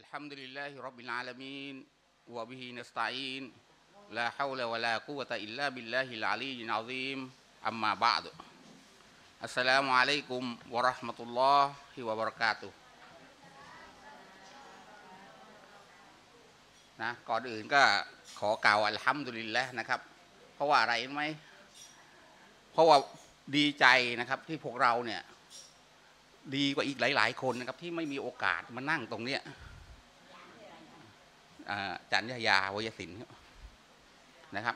الحمد لله رب العالمين وبه نستعين لا حول ولا قوة إلا بالله العلي العظيم أما بعد السلام عليكم ورحمة الله وبركاته นะก่อนอื่นก็ขอกล่าวอัลฮัมดุลิลละห์นะครับเพราะว่าอะไรไหมเพราะว่าดีใจนะครับที่พวกเราเนี่ยดีกว่าอีกหลายๆคนนะครับที่ไม่มีโอกาสมานั่งตรงเนี้ยจันยาวยศิลป์นะครับ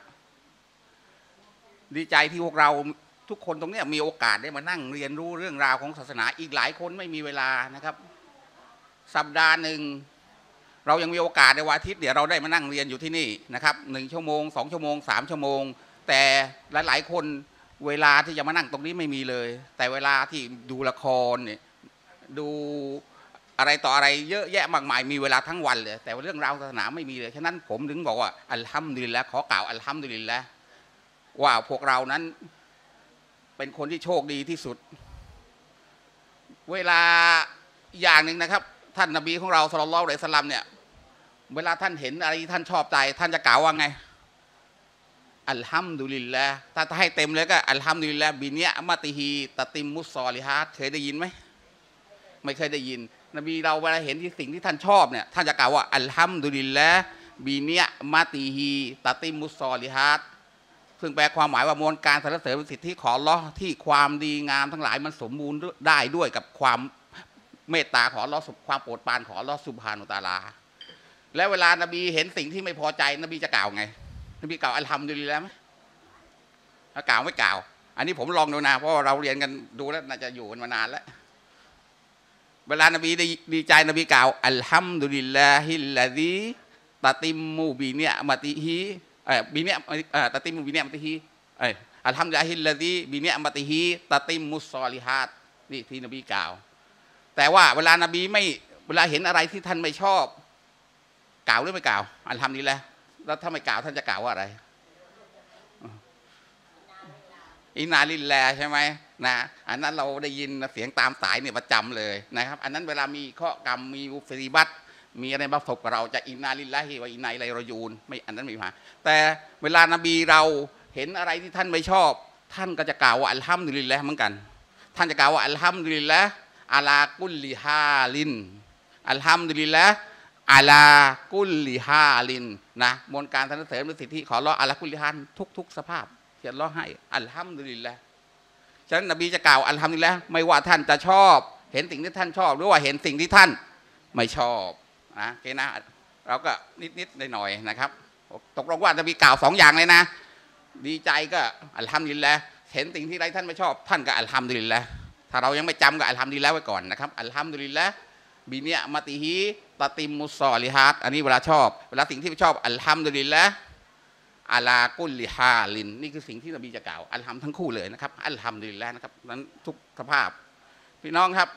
ดีใจที่พวกเราทุกคนตรงเนี้ยมีโอกาสได้มานั่งเรียนรู้เรื่องราวของศาสนาอีกหลายคนไม่มีเวลานะครับสัปดาห์หนึ่งเรายังมีโอกาสในวันอาทิตย์เดี๋ยวเราได้มานั่งเรียนอยู่ที่นี่นะครับ1 ชั่วโมง2 ชั่วโมง3 ชั่วโมงแต่หลายๆคนเวลาที่จะมานั่งตรงนี้ไม่มีเลยแต่เวลาที่ดูละครเนี่ยดูอะไรต่ออะไรเยอะแยะมากมายมีเวลาทั้งวันเลยแต่เรื่องราวศาสนาไม่มีเลยฉะนั้นผมถึงบอกว่าอัลฮัมดุลิลละห์ขอกล่าวอัลฮัมดุลิลละห์ว่าพวกเรานั้นเป็นคนที่โชคดีที่สุดเวลาอย่างหนึ่งนะครับท่านนบีของเราศ็อลลัลลอฮุอะลัยฮิวะซัลลัมเนี่ยเวลาท่านเห็นอะไรที่ท่านชอบใจท่านจะกล่าวว่าไงอัลฮัมดุลิลละห์ถ้าให้เต็มเลยก็อัลฮัมดุลิลละห์บินิอะมะติฮิตะติมมุศศอลิฮาตเคยได้ยินไหมไม่เคยได้ยินนบีเราเวลาเห็นที่สิ่งที่ท่านชอบเนี่ยท่านจะกล่าวว่าอัลฮัมดุลิลละห์บินิอะมะติฮิตะติมมุศศอลิฮาตซึ่งแปลความหมายว่ามวลการสรรเสริญสิทธิของอัลเลาะห์ที่ความดีงามทั้งหลายมันสมบูรณ์ได้ด้วยกับความเมตตาของอัลเลาะห์ความโปรดปรานของอัลเลาะห์ซุบฮานะฮูวะตะอาลาและเวลานบีเห็นสิ่งที่ไม่พอใจนบีจะกล่าวไงนบีกล่าวอัลฮัมดุลิลละห์ไหมกล่าวไม่กล่าวอันนี้ผมลองดูนะเพราะเราเรียนกันดูแล้วน่าจะอยู่กันมานานแล้วเวลานบีดีใจนบีกล่าวอัลฮัมดุลิลลาฮิลลาซีตะติมมูบิเนียมะติฮีบิเนียตะติมมูบิเนียมะติฮีอัลฮัมดุลิลลาฮิลลาซีบิเนียมะติฮีตะติมมุศศอลิฮาตนี่ที่นบีกล่าวแต่ว่าเวลานบีไม่เวลาเห็นอะไรที่ท่านไม่ชอบกล่าวหรือไม่กล่าวอัลฮัมดุลิลละห์แล้วถ้าไม่กล่าวท่านจะกล่าวว่าอะไรอินนาลิลลาห์ใช่ไหมนะอันนั้นเราได้ยินเสียงตามสายเนี่ยประจำเลยนะครับอันนั้นเวลามีข้อกรรมมีมุฟีบัตมีอะไรมาประสบกับเราจะอินนาลิลลาฮิวะอินนาอิลัยฮิรอญูนไม่อันนั้นไม่มาแต่เวลานบีเราเห็นอะไรที่ท่านไม่ชอบท่านก็จะกล่าวว่าอัลฮัมดุลิลละห์เหมือนกันท่านจะกล่าวว่าอัลฮัมดุลิลละห์อาลากุลลิฮาลินอัลฮัมดุลิลละห์อาลากุลลิฮาลินนะมวลการสรรเสริญสิทธิขอร้องอาลากุลลิฮาลทุกสภาพที่อัลเลาะห์ให้อัลฮัมดุลิลละห์ฉะนั้นนบีจะกล่าวอัลฮัมดุลิลละห์ไม่ว่าท่านจะชอบเห็นสิ่งที่ท่านชอบหรือว่าเห็นสิ่งที่ท่านไม่ชอบนะโอเคนะเราก็นิดหน่อยๆนะครับตกลงว่านบีกล่าว2 อย่างเลยนะดีใจก็อัลฮัมดุลิลละห์เห็นสิ่งที่ไรท่านไม่ชอบท่านก็อัลฮัมดุลิลละห์ถ้าเรายังไม่จำก็อัลฮัมดุลิลละห์ไว้ก่อนนะครับอัลฮัมดุลิลละห์บิเนียมะติฮีตะติมมุศศอลิฮาตอันนี้เวลาชอบเวลาสิ่งที่ไม่ชอบอัลฮัมดุลิลละห์อาลากุลลิฮาลินนี่คือสิ่งที่นบีจะกล่าวอัลฮัมทั้งคู่เลยนะครับอัลฮัมดุลิลละห์นะครับนั้นทุกสภาพพี่น้องครับ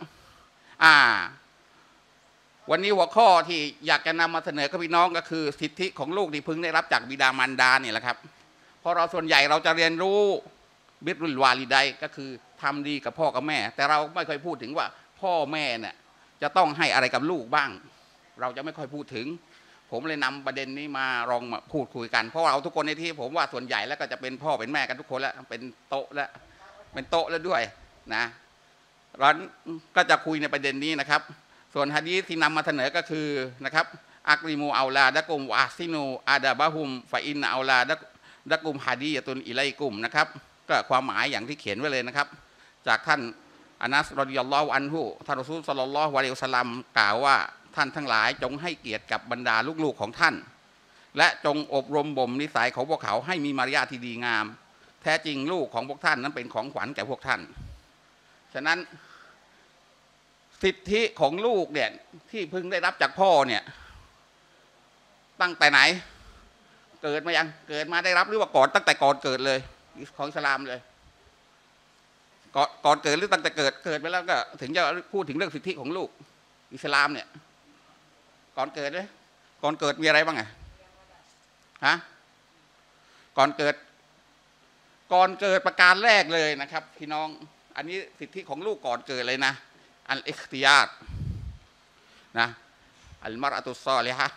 วันนี้หัวข้อที่อยากจะนำมาเสนอกับพี่น้องก็คือสิทธิของลูกที่พึงได้รับจากบิดามารดาเนี่ยแหละครับเพราะเราส่วนใหญ่เราจะเรียนรู้บิรุลวาลิดัยก็คือทำดีกับพ่อกับแม่แต่เราไม่ค่อยพูดถึงว่าพ่อแม่เนี่ยจะต้องให้อะไรกับลูกบ้างเราจะไม่ค่อยพูดถึงผมเลยนำประเด็นนี้มาลองมาพูดคุยกันเพราะเราทุกคนในที่ผมว่าส่วนใหญ่แล้วก็จะเป็นพ่อเป็นแม่กันทุกคนแล้วเป็นโต๊ะแล้วด้วยนะร้านก็จะคุยในประเด็นนี้นะครับส่วนหะดีษที่นำมาเสนอก็คือนะครับอักริมูอัลลาดะกุมวะซินูอาดาบะฮุมฟะอินอัลลาดะกุมฮะดียะตุนอิลัยกุมนะครับก็ความหมายอย่างที่เขียนไว้เลยนะครับจากท่านอานัสรอฎิยัลลอฮุอันฮุท่านรอซูลศ็อลลัลลอฮุอะลัยฮิวะซัลลัมกล่าวว่าท่านทั้งหลายจงให้เกียรติกับบรรดาลูกๆของท่านและจงอบรมบ่มนิสัยของพวกเขาให้มีมารยาทที่ดีงามแท้จริงลูกของพวกท่านนั้นเป็นของขวัญแก่พวกท่านฉะนั้นสิทธิของลูกเนี่ยที่พึงได้รับจากพ่อเนี่ยตั้งแต่ไหนเกิดมายังเกิดมาได้รับหรือว่าก่อนตั้งแต่ก่อนเกิดเลยของอิสลามเลยก่อนเกิดหรือตั้งแต่เกิดไปแล้วก็ถึงจะพูดถึงเรื่องสิทธิของลูกอิสลามเนี่ยก่อนเกิดเลยก่อนเกิดมีอะไรบ้างฮะก่อนเกิดประการแรกเลยนะครับพี่น้องอันนี้สิทธิของลูกก่อนเกิดเลยนะอัลอิคติยาร์นะอัลมารอะตุซอลิฮะ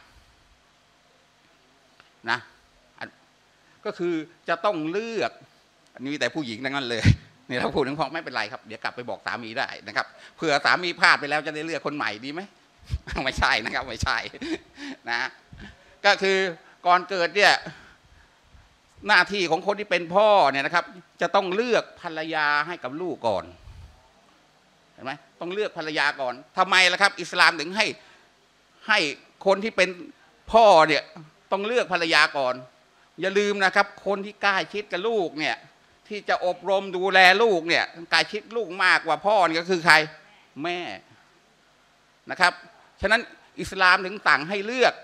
นะก็คือจะต้องเลือกอันนี้แต่ผู้หญิงทั้งนั้นเลยนี่เราพูดถึงพ่อไม่เป็นไรครับเดี๋ยวกลับไปบอกสามีได้นะครับเผื่อสามีพลาดไปแล้วจะได้เลือกคนใหม่ดีไหมไม่ใช่นะครับไม่ใช่นะก็คือก่อนเกิดเนี่ยหน้าที่ของคนที่เป็นพ่อเนี่ยนะครับจะต้องเลือกภรรยาให้กับลูกก่อนเห็นไหมต้องเลือกภรรยาก่อนทำไมล่ะครับอิสลามถึงให้คนที่เป็นพ่อเนี่ยต้องเลือกภรรยาก่อนอย่าลืมนะครับคนที่ใกล้ชิดกับลูกเนี่ยที่จะอบรมดูแลลูกเนี่ยใกล้ชิดลูกมากกว่าพ่อนี่ก็คือใครแม่นะครับฉะนั้นอิสลามถึงสั่งให้เลือก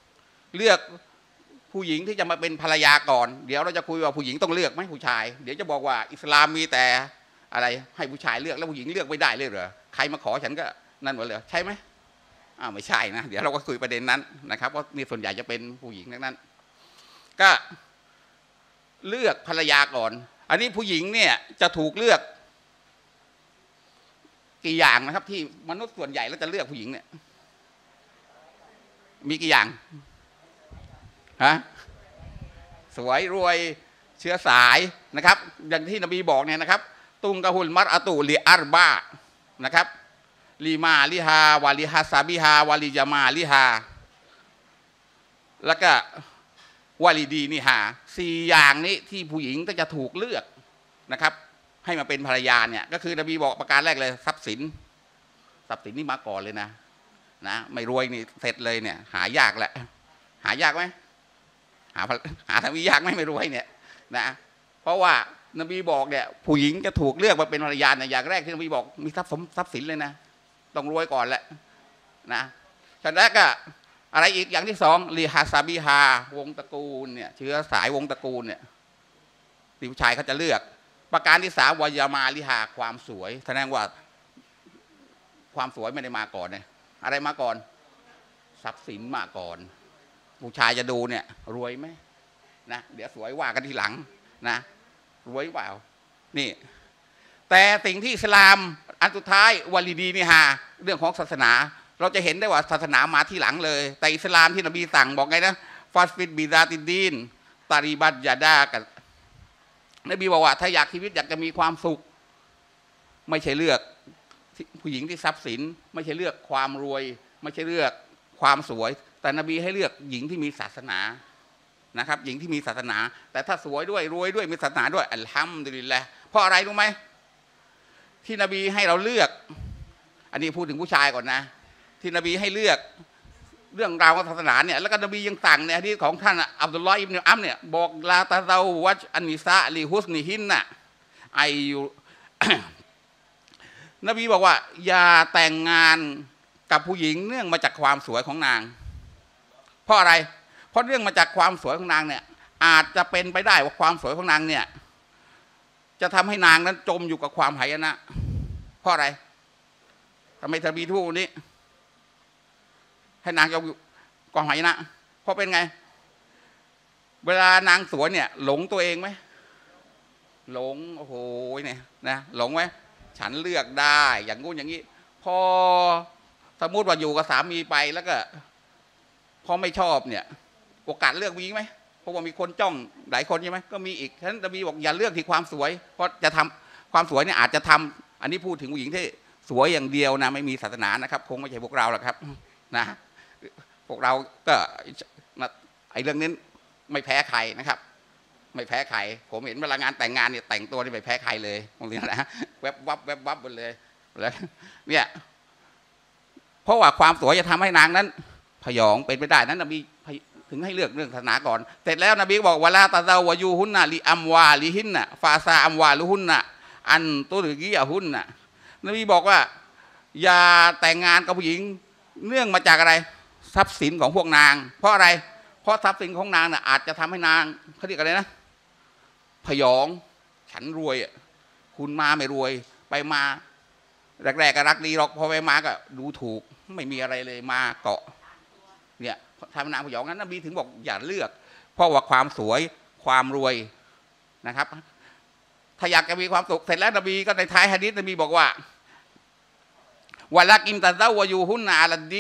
ผู้หญิงที่จะมาเป็นภรรยาก่อนเดี๋ยวเราจะคุยว่าผู้หญิงต้องเลือกไหมผู้ชายเดี๋ยวจะบอกว่าอิสลามมีแต่อะไรให้ผู้ชายเลือกแล้วผู้หญิงเลือกไม่ได้เลยเหรอใครมาขอฉันก็นั่นหมดเลยใช่ไหมไม่ใช่นะเดี๋ยวเราก็คุยประเด็นนั้นนะครับเพราะนี่ส่วนใหญ่จะเป็นผู้หญิงทั้งนั้นก็เลือกภรรยาก่อนอันนี้ผู้หญิงเนี่ยจะถูกเลือกกี่อย่างนะครับที่มนุษย์ส่วนใหญ่แล้วจะเลือกผู้หญิงเนี่ยมีกี่อย่างฮะสวยรวยเชื้อสายนะครับอย่างที่นบีบอกเนี่ยนะครับตุงกะฮุลมัรอะตุลิอัรบะนะครับลีมาลิฮาวาลิฮัสซาบิฮาวาลิจามาลิฮาแล้วก็วาลิดีนิฮา4อย่างนี้ที่ผู้หญิงก็จะถูกเลือกนะครับให้มาเป็นภรรยาเนี่ยก็คือนบีบอกประการแรกเลยทรัพย์สินนี่มาก่อนเลยนะไม่รวยนี่เสร็จเลยเนี่ยหายากแหละหายากไหมหาทางวิยากไม่รวยเนี่ยนะเพราะว่านบีบอกเนี่ยผู้หญิงจะถูกเลือกมาเป็นภรรยาเนี่ยอย่างแรกที่นบีบอกมีทรัพย์สินเลยนะต้องรวยก่อนแหละนะฉะนั้นก็อะไรอีกอย่างที่2ลีฮาซาบิฮาวงตระกูลเนี่ยเชื้อสายวงตระกูลเนี่ยที่ผู้ชายเขาจะเลือกประการที่3วายามาลิฮาความสวยแสดงว่าความสวยไม่ได้มาก่อนเนี่ยอะไรมาก่อนทรัพย์สินมาก่อนผู้ชายจะดูเนี่ยรวยไหมนะเดี๋ยวสวยว่ากันทีหลังนะรวยเปล่านี่แต่สิ่งที่อิสลามอันสุดท้ายวาลิดีนิฮาเรื่องของศาสนาเราจะเห็นได้ว่าศาสนามาที่หลังเลยแต่อิสลามที่นบีสั่งบอกไงนะฟาสฟิดบิดาตินดีนตาริบัตยาดากันนบีบอกว่าถ้าอยากชีวิตอยากจะมีความสุขไม่ใช่เลือกผู้หญิงที่ทรัพย์สินไม่ใช่เลือกความรวยไม่ใช่เลือกความสวยแต่นบีให้เลือกหญิงที่มีศาสนานะครับหญิงที่มีศาสนาแต่ถ้าสวยด้วยรวยด้วยมีศาสนาด้วยอัลฮัมดุลิลละห์เพราะอะไรรู้ไหมที่นบีให้เราเลือกอันนี้พูดถึงผู้ชายก่อนนะที่นบีให้เลือกเรื่องราวของศาสนาเนี่ยแล้วก็นบียังสั่งในหะดีษของท่านอับดุลลอฮ์อิบนุอัมเนี่ยบอกลาตาเซาวัจอันนิซาลิฮุสนิฮินนะไอยู นบีบอกว่าอย่าแต่งงานกับผู้หญิงเนื่องมาจากความสวยของนางเพราะอะไรเพราะเรื่องมาจากความสวยของนางเนี่ยอาจจะเป็นไปได้ว่าความสวยของนางเนี่ยจะทำให้นางนั้นจมอยู่กับความหายนะเพราะอะไรทำไมนบีทูตนี้ให้นางจมอยู่กับหายนะเพราะเป็นไงเวลานางสวยเนี่ยหลงตัวเองไหมหลงโอ้โหเนี่ยนะหลงไหมฉันเลือกได้อย่างงู้นอย่างนี้พอสมมติว่าอยู่กับสามีไปแล้วก็พอไม่ชอบเนี่ยโอกาสเลือกมีไหมเพราะว่ามีคนจ้องหลายคนใช่ไหมก็มีอีกฉะนั้นนบีบอกอย่าเลือกที่ความสวยเพราะจะทำความสวยเนี่ยอาจจะทำอันนี้พูดถึงผู้หญิงที่สวยอย่างเดียวนะไม่มีศาสนานะครับคงไม่ใช่พวกเราหรอกครับนะพวกเราก็ไอ้เรื่องนี้ไม่แพ้ใครนะครับไม่แพ้ใครผมเห็นเวลางานแต่งงานเนี่ยแต่งตัวนี่ไม่แพ้ใครเลยตรงนี้นะแวบวับหมดเลยแล้วเนี่ยเพราะว่าความสวยจะทำให้นางนั้นพยองเป็นไปได้นั้นนบีถึงให้เลือกเรื่องศาสนาก่อนเสร็จแล้วนบีบอกวะลาตะเซาวะยูฮุนนะลิอัมวาลิฮินนะฟาซาอัมวาลุฮุนนะอันตุรกียะฮุนนะนบีบอกว่าอย่าแต่งงานกับผู้หญิงเนื่องมาจากอะไรทรัพย์สินของพวกนางเพราะอะไรเพราะทรัพย์สินของนางน่ะอาจจะทำให้นางเขาเรียกอะไรนะพยองฉันรวยคุณมาไม่รวยไปมาแรกๆก็รักดีหรอกพอไปมาก็ดูถูกไม่มีอะไรเลยมาเกาะเนี่ยทำนางพยองนั้นนบีถึงบอกอย่าเลือกเพราะว่าความสวยความรวยนะครับถ้าอยากจะมีความสุขเสร็จแล้วนบีก็ในท้ายหะดีษนบีบอกว่าวะลักอิมตะซาวะยูฮุนนะอะลัดดีน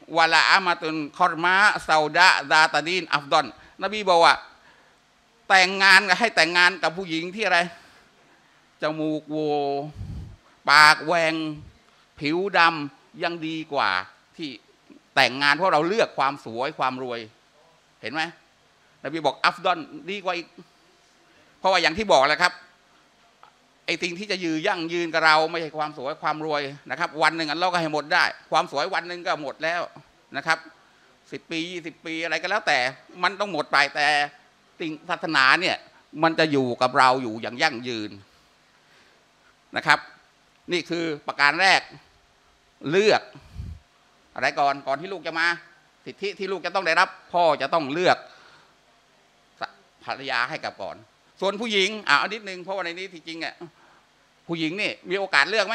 วะลาอามาตุนคอรมาซาดะดาตาดีนอัฟดอนนบีบอกว่าแต่งงานให้แต่งงานกับผู้หญิงที่อะไรจมูกโวปากแหวงผิวดำยังดีกว่าที่แต่งงานเพราะเราเลือกความสวยความรวยเห็นไหมนบีบอกอัฟดอนดีกว่าอีกเพราะว่าอย่างที่บอกแหละครับไอ้สิ่งที่จะยั่งยืนกับเราไม่ใช่ความสวยความรวยนะครับวันหนึ่งอันเราก็ให้หมดได้ความสวยวันหนึ่งก็หมดแล้วนะครับ10 ปี20 ปีอะไรก็แล้วแต่มันต้องหมดไปแต่สิ่งศาสนาเนี่ยมันจะอยู่กับเราอยู่อย่างยั่งยืนนะครับนี่คือประการแรกเลือกอะไรก่อนที่ลูกจะมาสิทธิที่ลูกจะต้องได้รับพ่อจะต้องเลือกภรรยาให้กับก่อนส่วนผู้หญิงเอานิดนึงเพราะว่าในนี้ที่จริงอ่ะผู้หญิงนี่มีโอกาสเลือกไหม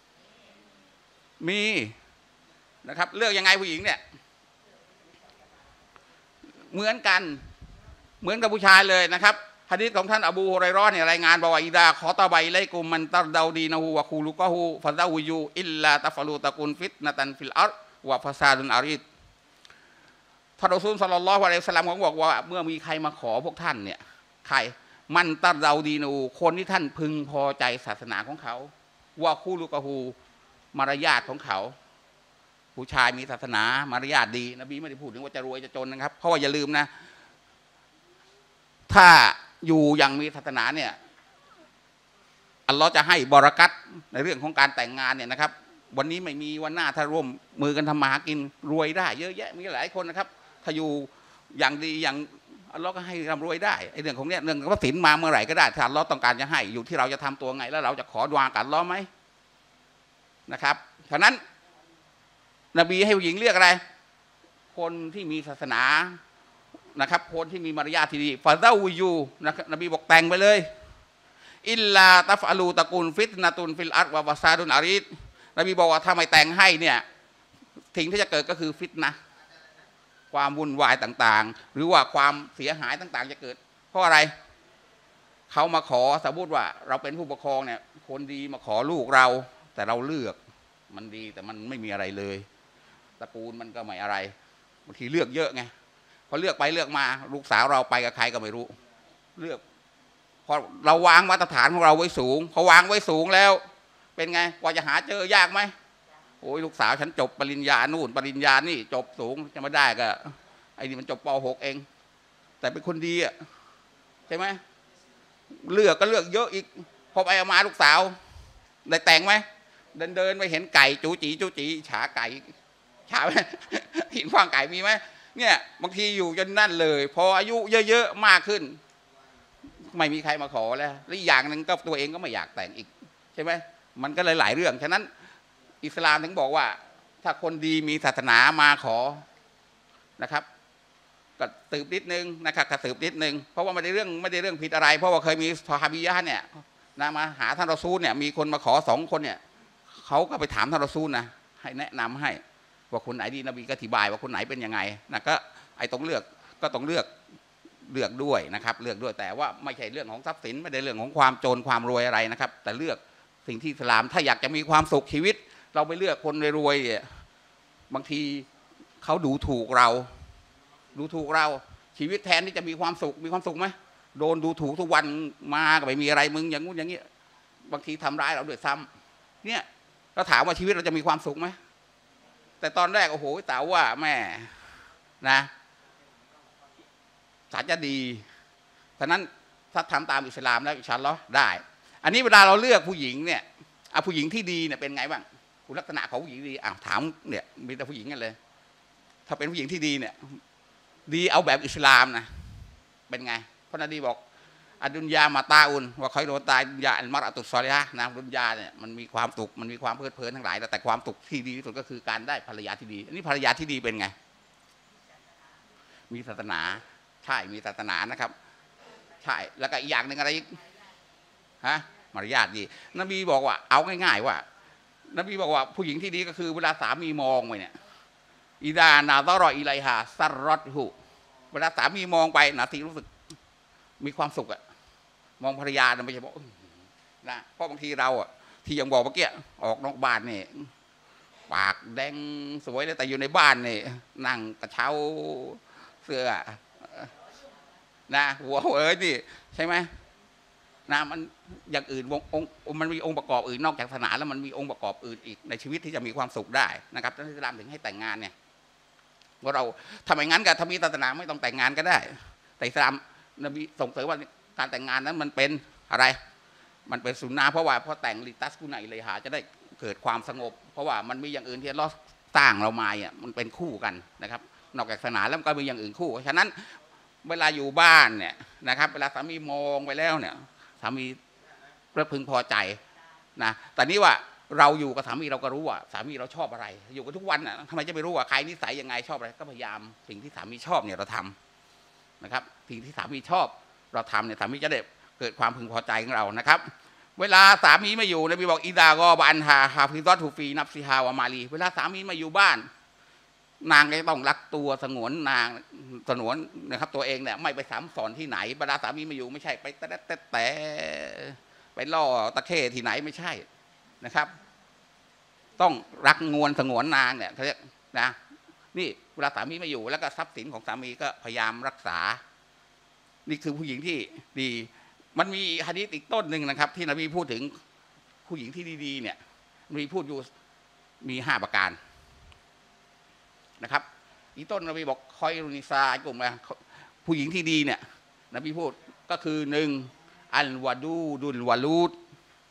มีนะครับเลือกยังไงผู้หญิงเนี่ยเหมือนกับผู้ชายเลยนะครับหะดีษของท่านอบูฮุไรเราะห์เนี่ยรายงานบอกว่าอิดาขอตะไบไลกุมมันตัรดาดีนะฮูวะคูลุกะฮูฟะซาวิยูอิลลาตัฟลูตะกุนฟิตนะตันฟิลอัรวะฟะซาดุนอาริดท่านรอซูลศ็อลลัลลอฮุอะลัยฮิวะซัลลัมเขาบอกว่าเมื่อมีใครมาขอพวกท่านเนี่ยใครมันตัรดาดีนูคนที่ท่านพึงพอใจศาสนาของเขาวะคูลุกะฮูมารยาทของเขาผู้ชายมีศาสนามารยาทดีนบีไม่ได้พูดถึงว่าจะรวยจะจนนะครับเพราะว่าอย่าลืมนะถ้าอยู่อย่างมีศาสนาเนี่ยอัลลอฮ์จะให้บารอกัตในเรื่องของการแต่งงานเนี่ยนะครับวันนี้ไม่มีวันหน้าถ้าร่วมมือกันทำมาหากินรวยได้เยอะแยะมีหลายคนนะครับถ้าอยู่อย่างดีอย่างอัลลอฮ์ก็ให้ร่ำรวยได้ไอ้เรื่องของเนี้ยเรื่องทรัพย์สินมาเมื่อไหร่ก็ได้ถ้าอัลลอฮ์ต้องการจะให้อยู่ที่เราจะทำตัวไงแล้วเราจะขอดุอากับอัลลอฮ์ไหมนะครับฉะนั้นนบีให้ผู้หญิงเลือกอะไรคนที่มีศาสนานะครับคนที่มีมารยาทที่ดีฟาซาวิยูนะครับนบีบอกแต่งไปเลยอิลลาตัฟอาลูตะกุลฟิตนาตุนฟิลอัรวะวะซาดุนอาริดนบีบอกว่าถ้าไม่แต่งให้เนี่ยสิ่งที่จะเกิดก็คือฟิตนะความวุ่นวายต่างๆหรือว่าความเสียหายต่างๆจะเกิดเพราะอะไรเขามาขอสมมติว่าเราเป็นผู้ปกครองเนี่ยคนดีมาขอลูกเราแต่เราเลือกมันดีแต่มันไม่มีอะไรเลยตระกูลมันก็ไม่อะไรบางทีเลือกเยอะไงพอเลือกไปเลือกมาลูกสาวเราไปกับใครก็ไม่รู้เลือกพอเราวางมาตรฐานของเราไว้สูงพอวางไว้สูงแล้วเป็นไงกว่าจะหาเจอยากไหมโอ้ยลูกสาวฉันจบปริญญานู่นปริญญานี่จบสูงจะมาได้ก็ไอ้นี่มันจบป.6 เองแต่เป็นคนดีอ่ะใช่ไหมเลือกก็เลือกเยอะอีกพอไปเอามาลูกสาวได้แต่งไหมเดินไปเห็นไก่จูจีฉาไก่ฉาไหมหินขว้างไก่มีไหมเนี่ยบางทีอยู่จนนั่นเลยพออายุเยอะๆมากขึ้นไม่มีใครมาขอแล้วและอีกอย่างหนึ่งก็ตัวเองก็ไม่อยากแต่งอีกใช่ไหมมันก็เลยหลายเรื่องฉะนั้นอิสลามถึงบอกว่าถ้าคนดีมีศาสนามาขอนะครับก็สืบนิดนึงนะครับก็สืบนิดนึงเพราะว่าไม่ได้เรื่องผิดอะไรเพราะว่าเคยมีซอฮาบียะห์เนี่ยนะมาหาท่านรอซูลเนี่ยมีคนมาขอ2 คนเนี่ยเขาก็ไปถามท่านรอซูลนะให้แนะนำให้ว่าคนไหนดีนบีก็อธิบายว่าคนไหนเป็นยังไงนะก็ไอ้ต้องเลือกก็ต้องเลือกด้วยนะครับเลือกด้วยแต่ว่าไม่ใช่เรื่องของทรัพย์สินไม่ได้เรื่องของความจนความรวยอะไรนะครับแต่เลือกสิ่งที่อิสลามถ้าอยากจะมีความสุขชีวิตเราไปเลือกคนรวยๆบางทีเขาดูถูกเราชีวิตแทนที่จะมีความสุขไหมโดนดูถูกทุกวันมาก็ไม่มีอะไรมึงอย่างงู้นอย่างนี้บางทีทำร้ายเราด้วยซ้ำเนี่ยเราถามว่าชีวิตเราจะมีความสุขไหมแต่ตอนแรกโอ้โหแต่ว่าแม่นะสารจะดีฉะนั้นถ้าทำตามอิสลามแล้วอินชาอัลลอฮ์ได้อันนี้เวลาเราเลือกผู้หญิงเนี่ยผู้หญิงที่ดีเนี่ยเป็นไงบ้างคุณลักษณะของผู้หญิงดีถามเนี่ยมีแต่ผู้หญิงกันเลยถ้าเป็นผู้หญิงที่ดีเนี่ยดีเอาแบบอิสลามนะเป็นไงเพราะนบีบอกอดุนยามาตาอุนว่าคอยโดนตายดุนยาอัลมารอตุสซอลิฮะนะดุนยาเนี่ยมันมีความสุขมันมีความเพลิดเพลินทั้งหลายแต่ความสุขที่ดีที่สุดก็คือการได้ภรรยาที่ดีอันนี้ภรรยาที่ดีเป็นไงมีศาสนาใช่มีศาสนานะครับใช่แล้วก็อีกอย่างหนึ่งอะไรฮะมารยาทดีนบีบอกว่าเอาง่ายๆว่านบีบอกว่าผู้หญิงที่ดีก็คือเวลาสามีมองไปเนี่ยอิดานาตรออิไลฮาซัรรอดหูเวลาสามีมองไปนาทีรู้สึกมีความสุขอะมองภรรยาไม่ใช่บอกนะเพราะบางทีเราอะที่ยังบอกเมื่อกี้ออกนอกบ้านเนี่ยปากแดงสวยเลยแต่อยู่ในบ้านนี่นั่งกระเช้าเสื้อนะหัวนี่ใช่ไหมนะมันอย่างอื่นมันมีองค์ประกอบอื่นนอกจากศาสนาแล้วมันมีองค์ประกอบอื่นอีกในชีวิตที่จะมีความสุขได้นะครับท่านอิสลามถึงให้แต่งงานเนี่ยว่าเราทำอย่างนั้นกับถ้ามีศาสนาไม่ต้องแต่งงานก็ได้แต่อิสลามนบีส่งเสริมว่าการแต่งงานนั้นมันเป็นอะไรมันเป็นสุนนะเพราะว่าพอแต่งลิตัสกุไนเลยหาจะได้เกิดความสงบเพราะว่ามันมีอย่างอื่นที่เราสร้างเรามาเนี่ยมันเป็นคู่กันนะครับนอกจากศาสนาแล้วก็มีอย่างอื่นคู่ฉะนั้นเวลาอยู่บ้านเนี่ยนะครับเวลาสามีมองไปแล้วเนี่ยสามีพึงพอใจนะแต่นี้ว่าเราอยู่กับสามีเราก็รู้ว่าสามีเราชอบอะไรอยู่กันทุกวันน่ะทำไมจะไม่รู้ว่าใครนิสัยยังไงชอบอะไรก็พยายามสิ่งที่สามีชอบเนี่ยเราทำนะครับสิ่งที่สามีชอบเราทำเนี่ยสามีจะได้เกิดความพึงพอใจของเรานะครับเวลาสามีไม่อยู่นบีบอกอิดากอบันฮาฮาฟิซอตูฟีนับซิฮาวะมาลีเวลาสามีมาอยู่บ้านนางก็ต้องรักตัวสงวนนางสงวนนะครับตัวเองเนี่ยไม่ไปซ้ำสอนที่ไหนเวลาสามีมาอยู่ไม่ใช่ไปแต่ไปล่อตะเข้ที่ไหนไม่ใช่นะครับต้องรักงวนสงวนนางเนี่ยเขาเรียกนะนี่เวลาสามีมาอยู่แล้วก็ทรัพย์สินของสามีก็พยายามรักษานี่คือผู้หญิงที่ดีมันมีหะดีษอีกต้นหนึ่งนะครับที่นบีพูดถึงผู้หญิงที่ดีๆเนี่ยมีพูดอยู่มี5ประการนะครับอีต้นนบีบอกคอยรุนิซากลุ่มนะผู้หญิงที่ดีเนี่ยนบีพูดก็คือ1อัลวาดูดุลวาลูด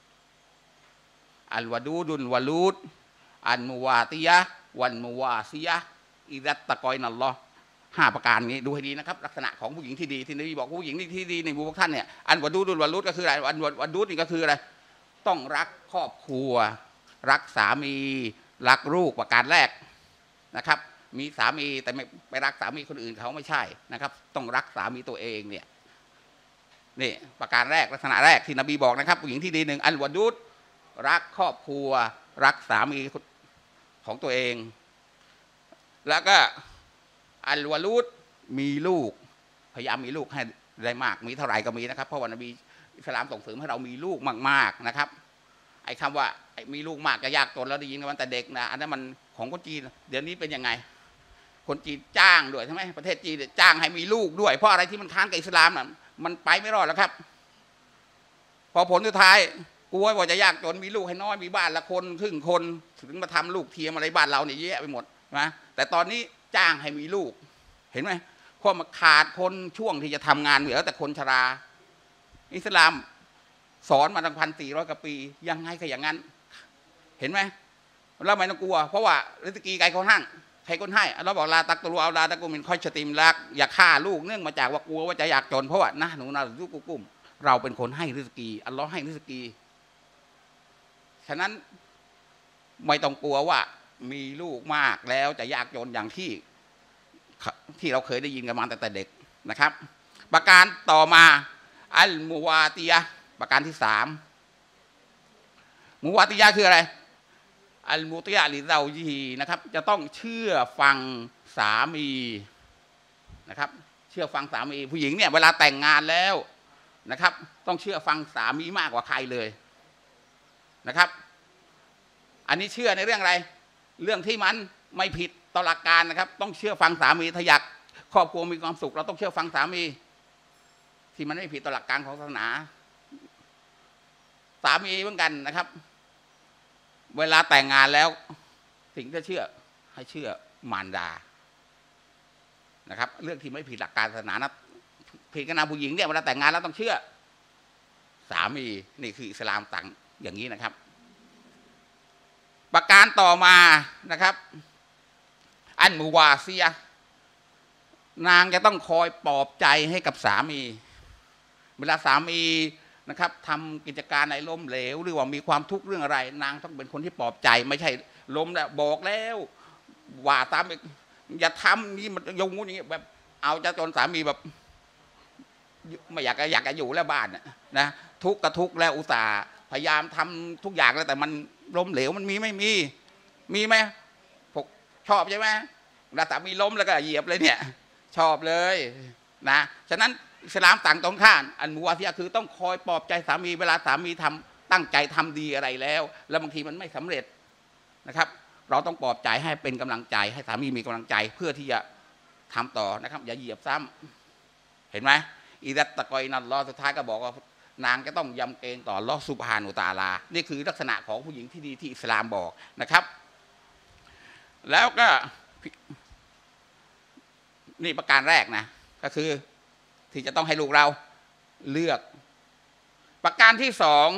อัลวาดูดุลวาลูดอันมุวาติยะวันมุวาซิยะอิรัตตะกอยนัลลอฮ์5ประการนี้ดูให้ดีนะครับลักษณะของผู้หญิงที่ดีที่นบีบอกผู้หญิงที่ดีในหมู่พวกท่านเนี่ยอันวาดูดุลวาลูดก็คืออะไรอันวาดูดนี่ก็คืออะไรต้องรักครอบครัวรักสามีรักลูกประการแรกนะครับมีสามีแต่ไม่ไปรักสามีคนอื่นเขาไม่ใช่นะครับต้องรักสามีตัวเองเนี่ยนี่ประการแรกลักษณะแรกที่นบีบอกนะครับผู้หญิงที่ดี1อันวาดูดรักครอบครัวรักสามีของตัวเองแล้วก็อัลวาลูดมีลูกพยายามมีลูกให้ได้มากมีเท่าไหร่ก็มีนะครับเพราะว่านบีอิสลามส่งเสริมให้เรามีลูกมากๆนะครับไอ้คำว่ามีลูกมากก็ยากจนแล้วได้ยินกันแต่เด็กนะอันนั้นมันของคนจีนเดี๋ยวนี้เป็นยังไงคนจีนจ้างด้วยใช่ไหมประเทศจีนจ้างให้มีลูกด้วยเพราะอะไรที่มันค้านกับอิสลามน่ะมันไปไม่รอดแล้วครับพอผลสุดท้ายกลัวว่าจะยากจนมีลูกให้น้อยมีบ้านละคนครึ่งคนถึงมาทำลูกเทียมอะไรบ้านเราเนี่ยเยอะไปหมดนะแต่ตอนนี้จ้างให้มีลูกเห็นไหมเพราะมาขาดคนช่วงที่จะทำงานเหลือแต่คนชราอิสลามสอนมาตั้ง1,400 กว่าปียังไงก็อย่างนั้นเห็นไหมเราไม่ต้องกลัวเพราะว่าริสกีไกลคนห้างใครคนให้เราบอกลาตักตัวเอาลาตักกุมินค่อยชติมรักอย่าฆ่าลูกเนื่องมาจากว่ากลัวว่าจะอยากจนเพราะว่านะหนูนาลูกกุ้มเราเป็นคนให้ริสกีอัลลอฮ์ให้ริสกีฉะนั้นไม่ต้องกลัวว่ามีลูกมากแล้วจะยากจนอย่างที่เราเคยได้ยินกันมาแต่เด็กนะครับประการต่อมาอัลมุวาติยะประการที่3มุวาติยะคืออะไรอัลมุติยะลิเราจีนะครับจะต้องเชื่อฟังสามีนะครับเชื่อฟังสามีผู้หญิงเนี่ยเวลาแต่งงานแล้วนะครับต้องเชื่อฟังสามีมากกว่าใครเลยนะครับอันนี้เชื่อในเรื่องอะไรเรื่องที่มันไม่ผิดต่อหลักการนะครับต้องเชื่อฟังสามีถ้าอยากครอบครัวมีความสุขเราต้องเชื่อฟังสามีที่มันไม่ผิดต่อหลักการของศาสนาสามีเหมือนกันนะครับเวลาแต่งงานแล้วสิ่งที่เชื่อให้เชื่อมารดานะครับเรื่องที่ไม่ผิดหลักการศาสนานะผิดกันนะผู้หญิงเนี่ยเวลาแต่งงานแล้วต้องเชื่อสามีนี่คืออิสลามต่างอย่างนี้นะครับประการต่อมานะครับอันมุวาซิยะนางจะต้องคอยปลอบใจให้กับสามีเวลาสามีนะครับทำกิจการในล้มเหลวหรือว่ามีความทุกข์เรื่องอะไรนางต้องเป็นคนที่ปลอบใจไม่ใช่ล้มแล้วบอกแล้วว่าตามอย่าทำนี่มันยงงูอย่างนี้แบบเอาจะจนสามีแบบไม่อยากจะอยู่แล้วบ้านนะทุกข์ก็ทุกข์แล้วอุตส่าห์พยายามทำทุกอย่างแล้วแต่มันล้มเหลวมันมีไหมพวกชอบใช่ไหมเวลาสามีล้มแล้วก็เหยียบเลยเนี่ยชอบเลยนะฉะนั้นอิสลามต่างตรงข้ามอันมุวาซิยะคือต้องคอยปลอบใจสามีเวลาสามีตั้งใจทำดีอะไรแล้วบางทีมันไม่สำเร็จนะครับเราต้องปลอบใจให้เป็นกำลังใจให้สามีมีกำลังใจเพื่อที่จะทำต่อนะครับอย่าเหยียบซ้ำเห็นไหมอิรัตตะกอยนัลลอฮ์สุดท้ายก็บอกว่านางจะต้องยำเกรงต่ออัลเลาะห์ซุบฮานะฮูวะตะอาลานี่คือลักษณะของผู้หญิงที่ดีที่อิสลามบอกนะครับแล้วก็นี่ประการแรกนะก็คือที่จะต้องให้ลูกเราเลือกประการที่สอง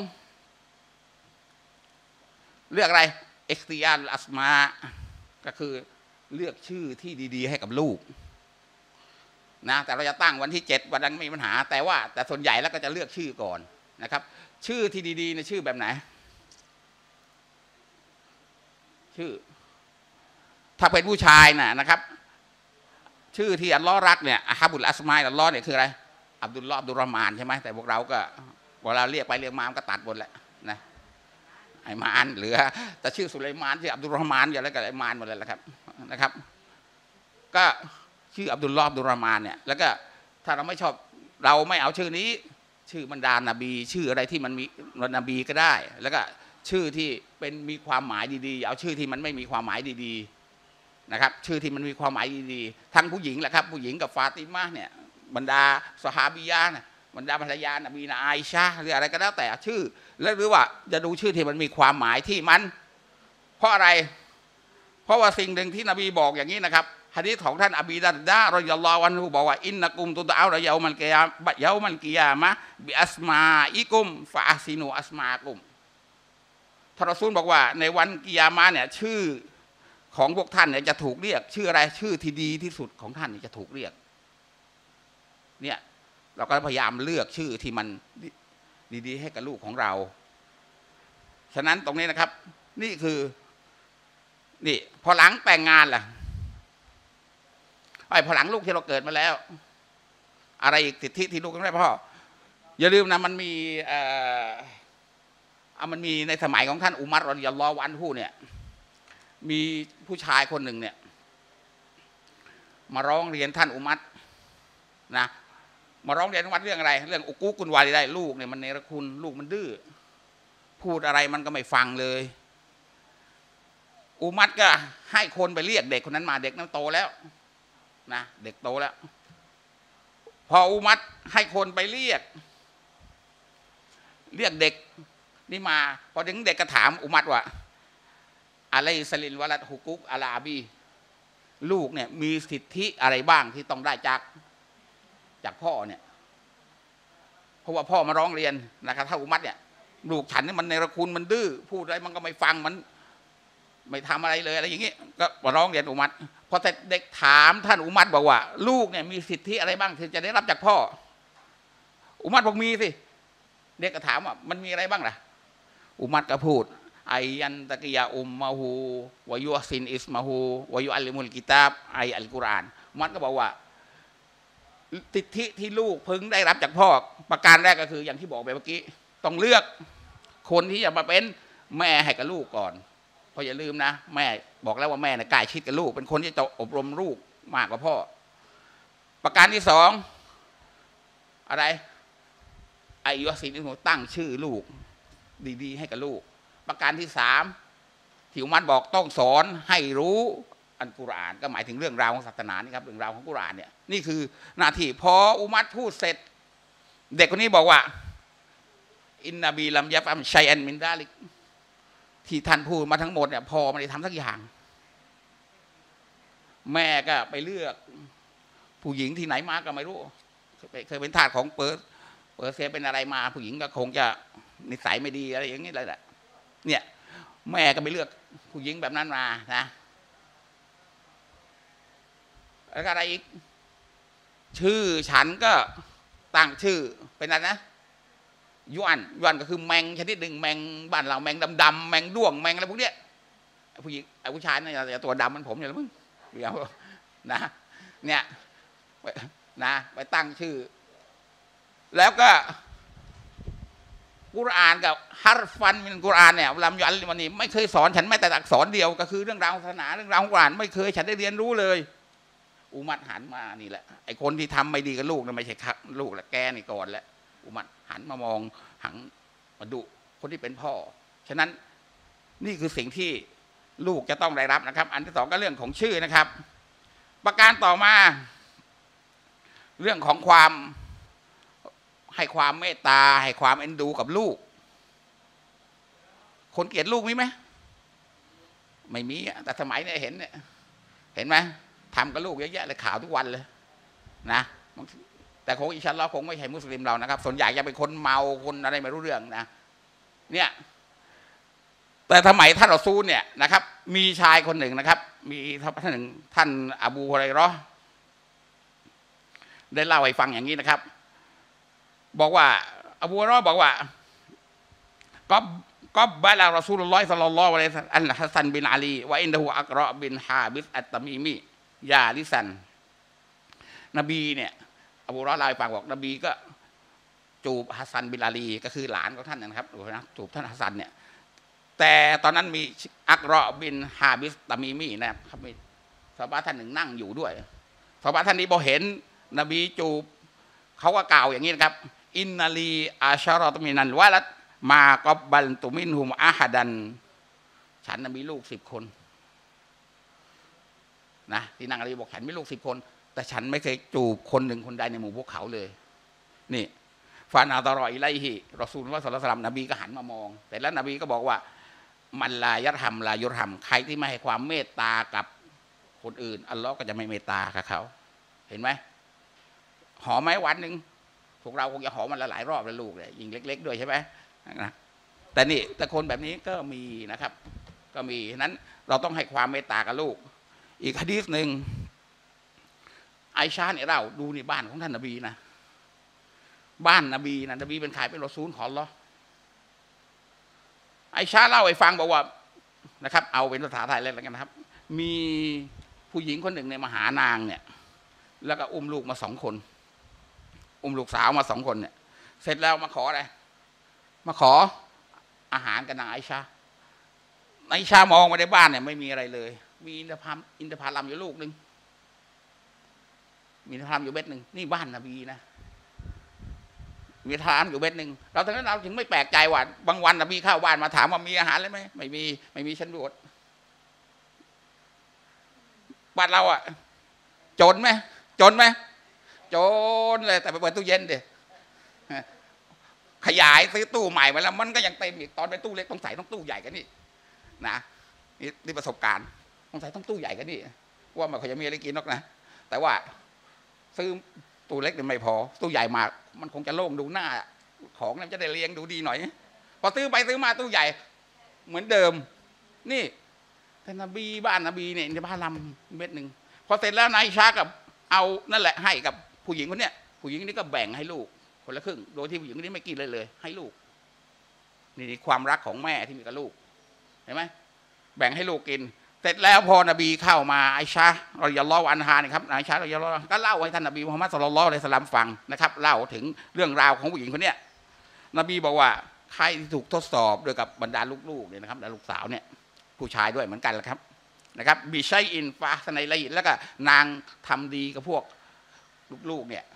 เลือกอะไรเอ็กติยาลอัสมาก็คือเลือกชื่อที่ดีๆให้กับลูกนะแต่เราจะตั้งวันที่7วันนั้นไม่มีปัญหาแต่ส่วนใหญ่แล้วก็จะเลือกชื่อก่อนนะครับชื่อที่ดีๆในชื่อแบบไหนชื่อถ้าเป็นผู้ชายนะครับชื่อที่อัลลอฮ์รักเนี่ยอะฮับุลอัสมาอัลลอฮ์เนี่ยคืออะไรอับดุลลอฮ์อับดุลรอห์มานใช่ไหมแต่พวกเราก็เวลาเรียกไปเรียกมามันก็ตัดหมดแหละนะไอมานหรือแต่ชื่อสุไลมานชื่ออับดุลรอห์มานอย่างไรก็ไอมานหมดเลยแหละครับนะครับก็ชื่ออับดุลลอฮ์อับดุลรอห์มานเนี่ยแล้วก็ถ้าเราไม่ชอบเราไม่เอาชื่อนี้ชื่อบรรดานาบีชื่ออะไรที่มันมีนบีก็ได้แล้วก็ชื่อที่เป็นมีความหมายดีๆเอาชื่อที่มันไม่มีความหมายดีๆนะครับชื่อที่มันมีความหมายดีๆทั้งผู้หญิงแหละครับผู้หญิงกับฟาติมาเนี่ยบรรดาซอฮาบียะเนี่ยบรรดาภรรยานบีนาไอชาหรืออะไรก็แล้วแต่ชื่อแล้วหรือว่าจะดูชื่อที่มันมีความหมายที่มันเพราะอะไรเพราะว่าสิ่งหนึ่งที่นบีบอกอย่างนี้นะครับหะดีษของท่านอบีดัรดารอยลลอฮุอันฮุบอกว่าอินนักุมตุตะเอาระยามันกิยามะเยามันกิยามะบิอัสมาอิกุมฟะอัซินูอัสมากุมท่านรอซูลบอกว่าในวันกิยามะเนี่ยชื่อของพวกท่านเนี่ยจะถูกเรียกชื่ออะไรชื่อที่ดีที่สุดของท่านจะถูกเรียกเนี่ยเราก็พยายามเลือกชื่อที่มันดีๆให้กับลูกของเราฉะนั้นตรงนี้นะครับนี่คือนี่พอหลังแต่งงานล่ะพอหลังลูกที่เราเกิดมาแล้วอะไรอีกสิทธิที่ลูกต้องได้พ่ออย่าลืมนะมันมีในสมัยของท่านอุมัรรอฎิยัลลอฮุอันฮุเนี่ยมีผู้ชายคนหนึ่งเนี่ยมาร้องเรียนท่านอุมัรนะมาร้องเรียนอุมัรเรื่องอะไรเรื่องอุกุกุลวาลิได้ลูกเนี่ยมันเนรคุณลูกมันดื้อพูดอะไรมันก็ไม่ฟังเลยอุมัรก็ให้คนไปเรียกเด็กคนนั้นมาเด็กนั้นโตแล้วนะเด็กโตแล้วพออุมัรให้คนไปเรียกเด็กนี่มาพอถึงเด็กก็ถามอุมัรว่าอะไรสลินวะลัดฮุกุกอะลาบีลูกเนี่ยมีสิทธิอะไรบ้างที่ต้องได้จากพ่อเนี่ยเพราะว่าพ่อมาร้องเรียนนะครับถ้าอุมัรเนี่ยลูกฉันนี่มันเนรคุณมันดื้อพูดอะไรมันก็ไม่ฟังมันไม่ทำอะไรเลยอะไรอย่างนี้ก็มาร้องเรียนอุมัรพอเด็กถามท่านอุมัรบอกว่าลูกเนี่ยมีสิทธิอะไรบ้างที่จะได้รับจากพ่ออุมัรบอกมีสิเด็กก็ถามว่ามันมีอะไรบ้างล่ะอุมัรก็พูดไอยันตะกิยาอุมมาหูวายุซินอิสมาหูวายุอัลลิมุลกิตาบไออัลกุรอานอุมัรก็บอกว่าสิทธิที่ลูกพึงได้รับจากพ่อประการแรกก็คืออย่างที่บอกไปเมื่อกี้ต้องเลือกคนที่จะมาเป็นแม่ให้กับลูกก่อนเพราะอย่าลืมนะแม่บอกแล้วว่าแม่เนี่ยใกล้ชิดกับลูกเป็นคนที่จะอบรมลูกมากกว่าพ่อประการที่สองอะไรไอยุสินตั้งชื่อลูกดีๆให้กับลูกประการที่สามที่อุมัรบอกต้องสอนให้รู้อัลกุรอานก็หมายถึงเรื่องราวของศาสนานี่ครับเรื่องราวของกุรอานเนี่ยนี่คือหน้าที่พออุมัรพูดเสร็จเด็กคนนี้บอกว่าอินนบีลัมยัฟอัมชัยอันมินดาลิกที่ท่านพูดมาทั้งหมดเนี่ยพ่อไม่ได้ทำสักอย่างแม่ก็ไปเลือกผู้หญิงที่ไหนมาก็ไม่รู้เคยเป็นทาสของเปอร์เซียเป็นอะไรมาผู้หญิงก็คงจะนิสัยไม่ดีอะไรอย่างนี้เลยแหละเนี่ยแม่ก็ไปเลือกผู้หญิงแบบนั้นมานะแล้วก็อะไรอีกชื่อฉันก็ตั้งชื่อเป็นอะไรนะยวนก็คือแมงชนิดหนึ่งแมงบ้านเราแมงดำๆแมงด้วงแมงอะไรพวกเนี้ยผู้หญิงผู้ชายเนี่ยตัวดำมันผมอย่างมึงเดี๋ยวนะเนี่ยนะไปตั้งชื่อแล้วก็กุรอานกับฮาร์ฟันมินกุรอานเนี่ยลำยันวันนี้ไม่เคยสอนฉันแม้แต่อักษรเดียวก็คือเรื่องราวศาสนาเรื่องราวของกุรอานไม่เคยฉันได้เรียนรู้เลยอุมัรหันมานี่แหละไอ้คนที่ทำไม่ดีกับลูกนั่นไม่ใช่ลูกแหละแกนี่ก่อนแหละอุมัรหันมามองหันมาดูคนที่เป็นพ่อฉะนั้นนี่คือสิ่งที่ลูกจะต้องได้รับนะครับอันที่สองก็เรื่องของชื่อนะครับประการต่อมาเรื่องของความให้ความเมตตาให้ความเอ็นดูกับลูกคนเกลียดลูกมีไหมไม่มีแต่สมัยนี้เห็นไหมทำกับลูกเยอะแยะเลยข่าวทุกวันเลยนะแต่คงอินชาอัลลอฮ์คงไม่ใช่มุสลิมเรานะครับส่วนใหญ่จะเป็นคนเมาคนอะไรไม่รู้เรื่องนะเนี่ยแต่สมัยท่านรอซูลเนี่ยนะครับมีชายคนหนึ่งนะครับมีท่านหนึ่งท่านอบูฮุไรเราะห์ได้เล่าให้ฟังอย่างนี้นะครับบอกว่าอบูฮุไรเราะห์บอกว่าก็บาลารอซูลุลลอฮิศ็อลลัลลอฮุอะลัยฮิวะซัลลัมอันฮัสซันบินอาลีวะอินดะฮูอักเราะบินฮาบิสอัตตะมีมียาลิซันนบีเนี่ยอบูฮุเราะห์เล่าให้ฟังบอกนบีก็จูบฮัสซันบินอาลีก็คือหลานของท่านนะครับดูนะจูบท่านฮัสซันเนี่ยแต่ตอนนั้นมีอักเราะบินฮาบิสตะมีมีนะครับมีซอฮาบะห์ท่านหนึ่งนั่งอยู่ด้วยซอฮาบะห์ท่านนี้พอเห็นนบีจูบเขาก็กล่าวอย่างนี้นะครับอินนาลีอาชารอตมินันวะลัดมากอบบัลตุมินหุมอาฮัดันฉันมีลูก10 คนนะที่นางอาลีบอกฉันมีลูก10 คนแต่ฉันไม่เคยจูบคนหนึ่งคนใดในหมู่พวกเขาเลยนี่ฟานาตารออิไลฮิรอซูลุลลอฮ์ศ็อลลัลลอฮุอะลัยฮิวะซัลลัมนบีก็หันมามองแต่แล้วนบีก็บอกว่ามันลายัตฮัมลายุรฮัมใครที่ไม่ให้ความเมตตากับคนอื่นอัลลอฮ์ก็จะไม่เมตตากับเขาเห็นไหมหอมไหมวันหนึ่งพวกเราคงจะหอมมันหลายรอบเลยลูกเลยยิงเล็กๆด้วยใช่ไหมนะแต่นี่แต่คนแบบนี้ก็มีนะครับก็มีนั้นเราต้องให้ความเมตตากับลูกอีกหะดีษหนึ่งไอชาเนี่ยเราดูในบ้านของท่านนบีนะบ้านนบีนะนบีเป็นใครเป็นรอซูลของอัลเลาะห์ไอชาเล่าให้ฟังบอกว่านะครับเอาเป็นภาษาไทยเลยแล้วกันนะครับมีผู้หญิงคนหนึ่งในมหานางเนี่ยแล้วก็อุ้มลูกมา2 คนอุ้มลูกสาวมา2 คนเนี่ยเสร็จแล้วมาขออะไรมาขออาหารกับนางไอชามองมาในบ้านเนี่ยไม่มีอะไรเลยมีอินทผลัมอยู่ลูกหนึ่งมีอินทผลัมอยู่เม็ดหนึ่งนี่บ้านนบีนะมีทานอยู่เม็ดหนึ่งเราทั้งนั้นเราถึงไม่แปลกใจว่าบางวันนบีเข้าบ้านมาถามว่ามีอาหารเลยไหมไม่มีฉันดูดบ้านเราอ่ะจนไหมจนเลยแต่ไปเปิดตู้เย็นดิขยายซื้อตู้ใหม่มาแล้วมันก็ยังเต็มอีกตอนเป็นตู้เล็กต้องใส่ต้องตู้ใหญ่กันนี่นะนี่ประสบการณ์ต้องใส่ต้องตู้ใหญ่กันนี่ว่ามันเขาจะมีอะไรกินนกนะแต่ว่าซื้อตู้เล็กเนี่ยไม่พอตู้ใหญ่มามันคงจะโล่งดูหน้าของมันจะได้เรียงดูดีหน่อยพอซื้อไปซื้อมาตู้ใหญ่เหมือนเดิมนี่แต่นบีบ้านนบีเนี่ยในบ้านลำเม็ดหนึ่งพอเสร็จแล้วนายชากับเอานั่นแหละให้กับผู้หญิงคนเนี้ยผู้หญิงนี้ก็แบ่งให้ลูกคนละครึ่งโดยที่ผู้หญิงคนนี้ไม่กินเลยให้ลูกนี่ความรักของแม่ที่มีกับลูกเห็นไหมแบ่งให้ลูกกินเสร็จแล้วพอนบีเข้ามาไอชารอยลออันฮาเนี่ยครับไอชารอยลอก็เล่าให้ท่านนบีมุฮัมมัดศ็อลลัลลอฮุอะลัยฮิวะซัลลัมฟังนะครับเล่าถึงเรื่องราวของผู้หญิงคนเนี้ยนบีบอกว่าใครที่ถูกทดสอบโดยกับบรรดาลูกๆเนี่ยนะครับและลูกสาวเนี่ยผู้ชายด้วยเหมือนกันแหละครับนะครับบิชัยอินฟาสไนละอิแล้วก็นางทำดีกับพวกลูกๆเนี่ย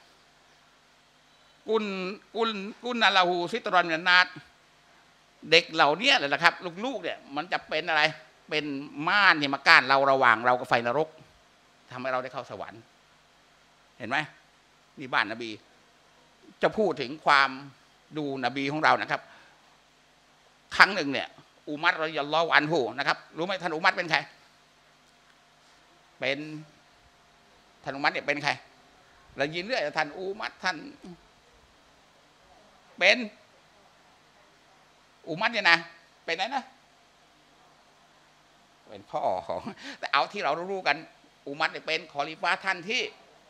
กุนนาลาหูซิตรอนเนนาดเด็กเหล่านี้แหละนะครับลูกๆเนี่ยมันจะเป็นอะไรเป็นม่านที่มากั้นเราระหว่างเรากับไฟนรกทำให้เราได้เข้าสวรรค์เห็นไหมนี่บ้านนบีจะพูดถึงความดูนบีของเรานะครับครั้งหนึ่งเนี่ยอุมัรรอยัลลอฮุอันฮุนะครับรู้ไหมท่านอุมัรเป็นใครเป็นท่านอุมัรเนี่ยเป็นใครเรายินเรื่อยท่านอุมัรท่านเป็นอุมัรเนี่ยนะเป็นไหนนะเป็นพ่อของแต่เอาที่เรารู้กันอุมัรเนี่ยเป็นคอลิฟะท่านที่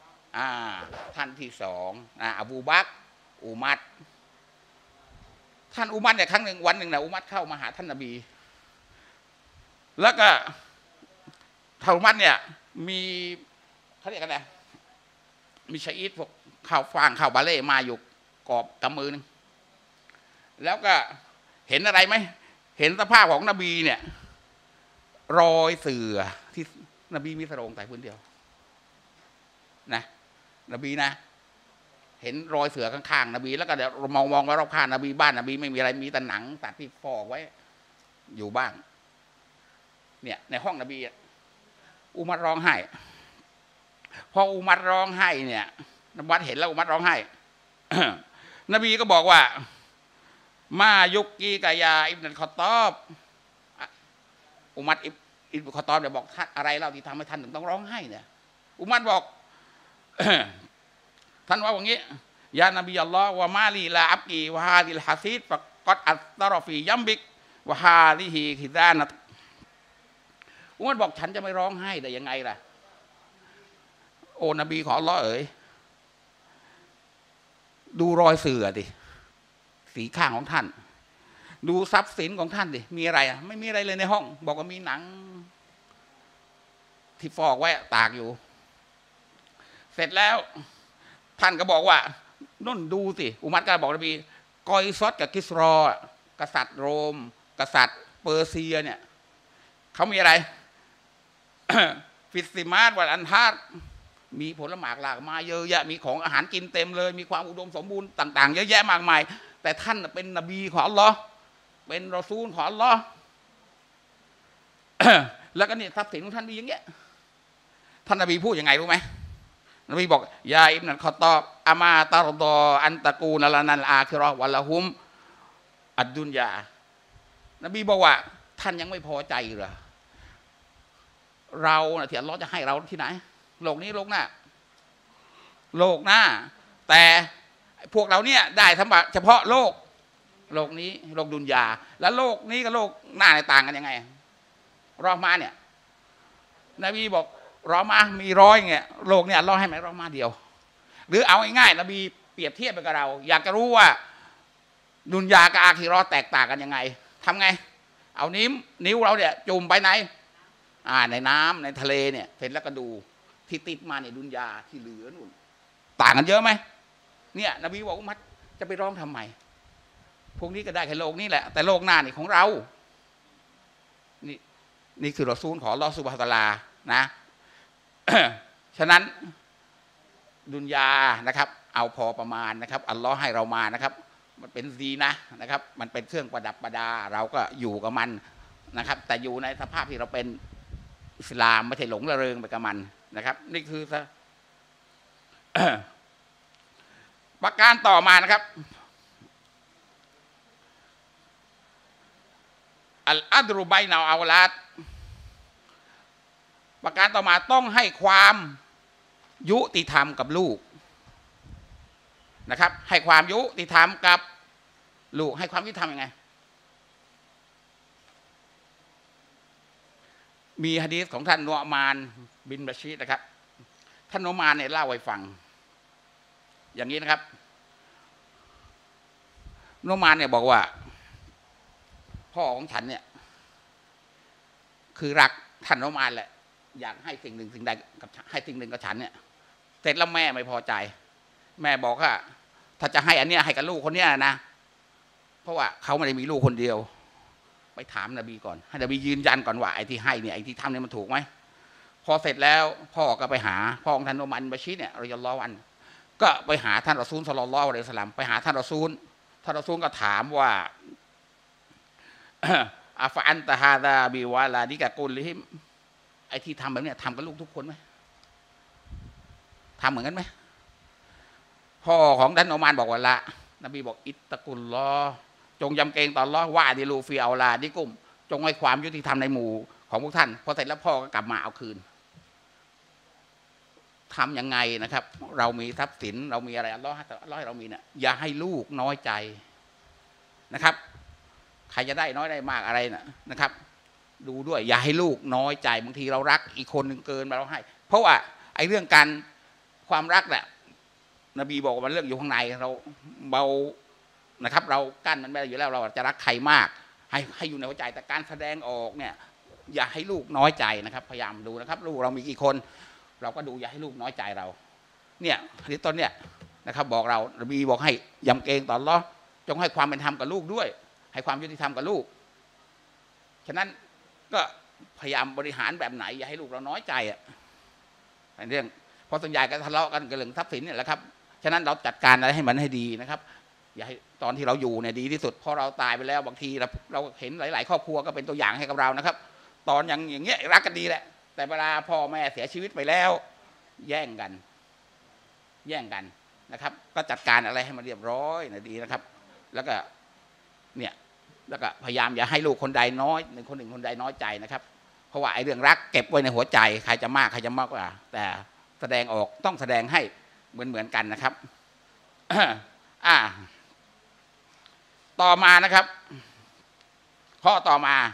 2อบูบักรอุมัรท่านอุมัรเนี่ยครั้งหนึ่งวันหนึ่งนะอุมัรเข้ามาหาท่านนบีแล้วก็ท่านอุมัรเนี่ยมีเขาเรียกกันอะไรมีชะอีดพวกข้าวฟ่างข้าวบาเล่มาอยู่กอบกำมือนึงแล้วก็เห็นอะไรไหมเห็นสภาพของนบีเนี่ยรอยเสือที่นบีมีสรงแต่พื้นเดียวนะนบีนะเห็นรอยเสือข้างๆนบีแล้วก็เดี๋ยวมองไว้รอบข้างนบีบ้านนบีไม่มีอะไรมีแต่หนังตัดที่ฟอกไว้อยู่บ้างเนี่ยในห้องนบีอุมัรร้องไห้พออุมัรร้องไห้เนี่ยนบัดเห็นแล้วอุมัรร้องไห้ นบีก็บอกว่ามายุกกีกายาอิบนัลคอตอบอุมัรอิบนัลคอตอบเนี่ยบอกท่านอะไรเล่าที่ทำให้ท่านถึงต้องร้องไห้เนี่ยอุมัรบอก ท่านว่าอย่างนี้ยานบีอัลลอฮ์วะมาลีลาอับกีวะฮาดิลฮะซีดฟะกัดอัตตารฟียัมบิกวะฮาดิฮีคิซานะอุมัรบอกฉันจะไม่ร้องไห้ได้ยังไงล่ะโอ้นบีของอัลลอฮ์เอ๋ยดูรอยเสือดิสีข้างของท่านดูทรัพย์สินของท่านดิมีอะไรไม่มีอะไรเลยในห้องบอกว่ามีหนังที่ฟอกไว้ตากอยู่เสร็จแล้วท่านก็บอกว่านุ่นดูสิอุมัรก็บอกนบีกอยซอดกับกิสรอกษัตริย์โรมกษัตริย์เปอร์เซียเนี่ยเขามีอะไร ฟิสซิมาสวันอันทาร์มีผลหมากหลากมาเยอะแยะมีของอาหารกินเต็มเลยมีความอุดมสมบูรณ์ต่างๆเยอะแยะมากมายแต่ท่านเป็นนบีของอัลลอฮ์เป็นรอซูลของอัลลอฮ์ แล้วก็เนี่ยทรัพย์สินของท่านมีอย่างเงี้ยท่านนบีพูดยังไงรู้ไหมนบีบอกยาอิบนัลคอตอบอามาตารดออันตะกูนลานันอาคิรอวัลละฮุมอัดดุนยานบีบอกว่าท่านยังไม่พอใจเหรอเราที่อัลลอฮ์จะให้เราที่ไหนโลกนี้โลกหน้าแต่พวกเราเนี่ยได้เฉพาะโลกนี้โลกดุนยาแล้วโลกนี้กับโลกหน้าต่างกันยังไงรอมาเนี่ยนบีบอกรอมามี100เงี้ยโลกเนี่ยอัลลอฮ์ให้ไหมรอมาเดียวหรือเอาง่ายๆนบีเปรียบเทียบไปกับเราอยากจะรู้ว่าดุนยากับอาคิเราะห์แตกต่างกันยังไงทำไงเอานิ้วเราเนี่ยจุ่มไปไหนในน้ำในทะเลเนี่ยเสร็จแล้วก็ดูที่ติดมาเนี่ยดุนยาที่เหลือนู่นต่างกันเยอะไหมเนี่ยนบีบอกอุมัรจะไปร้องทำไมพวกนี้ก็ได้แค่โลกนี้แหละแต่โลกหน้านี่ของเรานี่คือรอซูลของอัลเลาะห์ซุบฮานะฮูวะตะอาลานะ ฉะนั้นดุนยานะครับเอาพอประมาณนะครับอัลเลาะห์ให้เรามานะครับมันเป็นซีนะครับมันเป็นเครื่องประดับประดาเราก็อยู่กับมันนะครับแต่อยู่ในสภาพที่เราเป็นอิสลามไม่ใช่หลงระเริงไปกับมันนะครับนี่คือ ประการต่อมานะครับอัลอัดรุบัยนาอัลลาดประการต่อมาต้องให้ความยุติธรรมกับลูกนะครับให้ความยุติธรรมกับลูกให้ความยุติธรรมยังไงมีหะดีษของท่านนุอ์มานบินบะชีรนะครับท่านนุอ์มานเนี่ยเล่าให้ฟังอย่างนี้นะครับนุอ์มานเนี่ยบอกว่าพ่อของฉันเนี่ยคือรักท่านนุอ์มานแหละอยากให้สิ่งหนึ่งสิ่งใดกับให้สิ่งหนึ่งกับฉันเนี่ยเสร็จแล้วแม่ไม่พอใจแม่บอกว่าถ้าจะให้อันเนี้ยให้กับลูกคนเนี้ยนะเพราะว่าเขาไม่ได้มีลูกคนเดียวไปถามนบีก่อนให้นบียืนยันก่อนว่าไอ้ที่ให้เนี่ยไอ้ที่ทำเนี่ยมันถูกไหมพอเสร็จแล้วพ่อก็ไปหาพ่อของท่านนุอ์มานบะชีรเนี่ยรอยัลลอฮุอันก็ไปหาท่านรอซูลศ็อลลัลลอฮุอะลัยฮิวะซัลลัมไปหาท่านรอซูลก็ถามว่า อาฟะอันตะฮาซาบิวะลาดิกะกุลลิฮิมไอ้ที่ทำแบบนี้ทำกับลูกทุกคนไหมทำเหมือนกันไหมพ่อของท่านนุอ์มานบอกว่าละนบีบอกอิตตะกุลลอฮ์จงยำเกรงต่ออัลเลาะห์วะดิลูฟีเอาลาดิกุมจงให้ความยุติธรรมในหมู่ของพวกท่านพอเสร็จแล้วพ่อก็กลับมาเอาคืนทำยังไงนะครับเรามีทรัพย์สินเรามีอะไรอัลเลาะห์ให้เรามีเนี่ยอย่าให้ลูกน้อยใจนะครับใครจะได้น้อยได้มากอะไรนะครับดูด้วยอย่าให้ลูกน้อยใจบางทีเรารักอีกคนหนึ่งเกินมาเราให้เพราะว่าไอ้เรื่องการความรักแหละนบีบอกว่ามันเรื่องอยู่ข้างในเราเบานะครับเรากั้นมันไม่ได้อยู่แล้วเราจะรักใครมากให้อยู่ในหัวใจแต่การแสดงออกเนี่ยอย่าให้ลูกน้อยใจนะครับพยายามดูนะครับลูกเรามีกี่คนเราก็ดูอย่าให้ลูกน้อยใจเราเนี่ยที่ต้นเนี่ยนะครับบอกเรานบีบอกให้ยำเกรงต่ออัลเลาะห์จงให้ความเป็นธรรมกับลูกด้วยให้ความยุติธรรมกับลูกฉะนั้นก็พยายามบริหารแบบไหนอย่าให้ลูกเราน้อยใจเป็นเรื่องพอส่วนใหญ่ก็ทะเลาะกันกับเรื่องทรัพย์สินเนี่ยแหละครับฉะนั้นเราจัดการอะไรให้มันให้ดีนะครับอย่าให้ตอนที่เราอยู่เนี่ยดีที่สุดพอเราตายไปแล้วบางทีเราเห็นหลายๆครอบครัวก็เป็นตัวอย่างให้กับเรานะครับตอนอย่างเงี้ยรักกันดีแหละแต่เวลาพ่อแม่เสียชีวิตไปแล้วแย่งกันนะครับก็จัดการอะไรให้มันเรียบร้อยนะดีนะครับแล้วก็เนี่ยแล้วก็พยายามอย่าให้ลูกคนใดน้อยหนึ่งคนหนึ่งคนใดน้อยใจนะครับเพราะว่าไอ้เรื่องรักเก็บไว้ในหัวใจใครจะมากใครจะมากกว่าแต่แสดงออกต้องแสดงให้เหมือนกันนะครับต่อมานะครับข้อต่อมา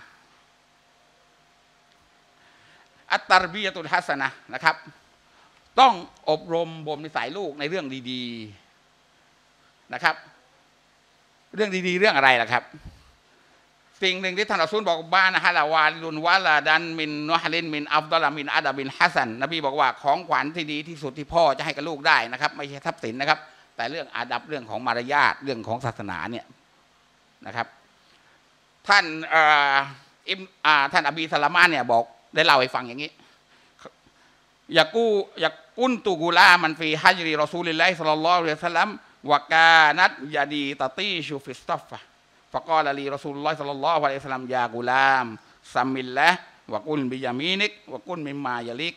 อัตตารบียะตุลฮัสนะนะครับต้องอบรมบ่มนิสัยลูกในเรื่องดีๆนะครับเรื่องดีๆเรื่องอะไรล่ะครับสิ่งหนึ่งที่ท่านอัสซุลบอกบ้านฮะลาวาลุนวะลาดันมินนฮลินมินอัฟดอลมินอาดาบินฮัสันนบีบอกว่าของขวัญที่ดีที่สุดที่พ่อจะให้กับลูกได้นะครับไม่ใช่ทรัพย์สินนะครับแต่เรื่องอาดับเรื่องของมารยาทเรื่องของศาสนาเนี่ยนะครับท่านอบีซะลามะเนี่ยบอกได้เล่าให้ฟังอย่างนี้ยากุนตุกุลามันฟีฮัจริรอซูลิลลาฮิศ็อลลัลลอฮุอะลัยฮิวะซัลลัมวะกานัตยาดีตะตีชูฟิสตัฟฟะฟะกอลลีรอซูลุลลอฮิศ็อลลัลลอฮุอะลัยฮิวะซัลลัมยากุลามซัมมิลละวะกุลบิยามีนิกวะกุลมิมมายาลิก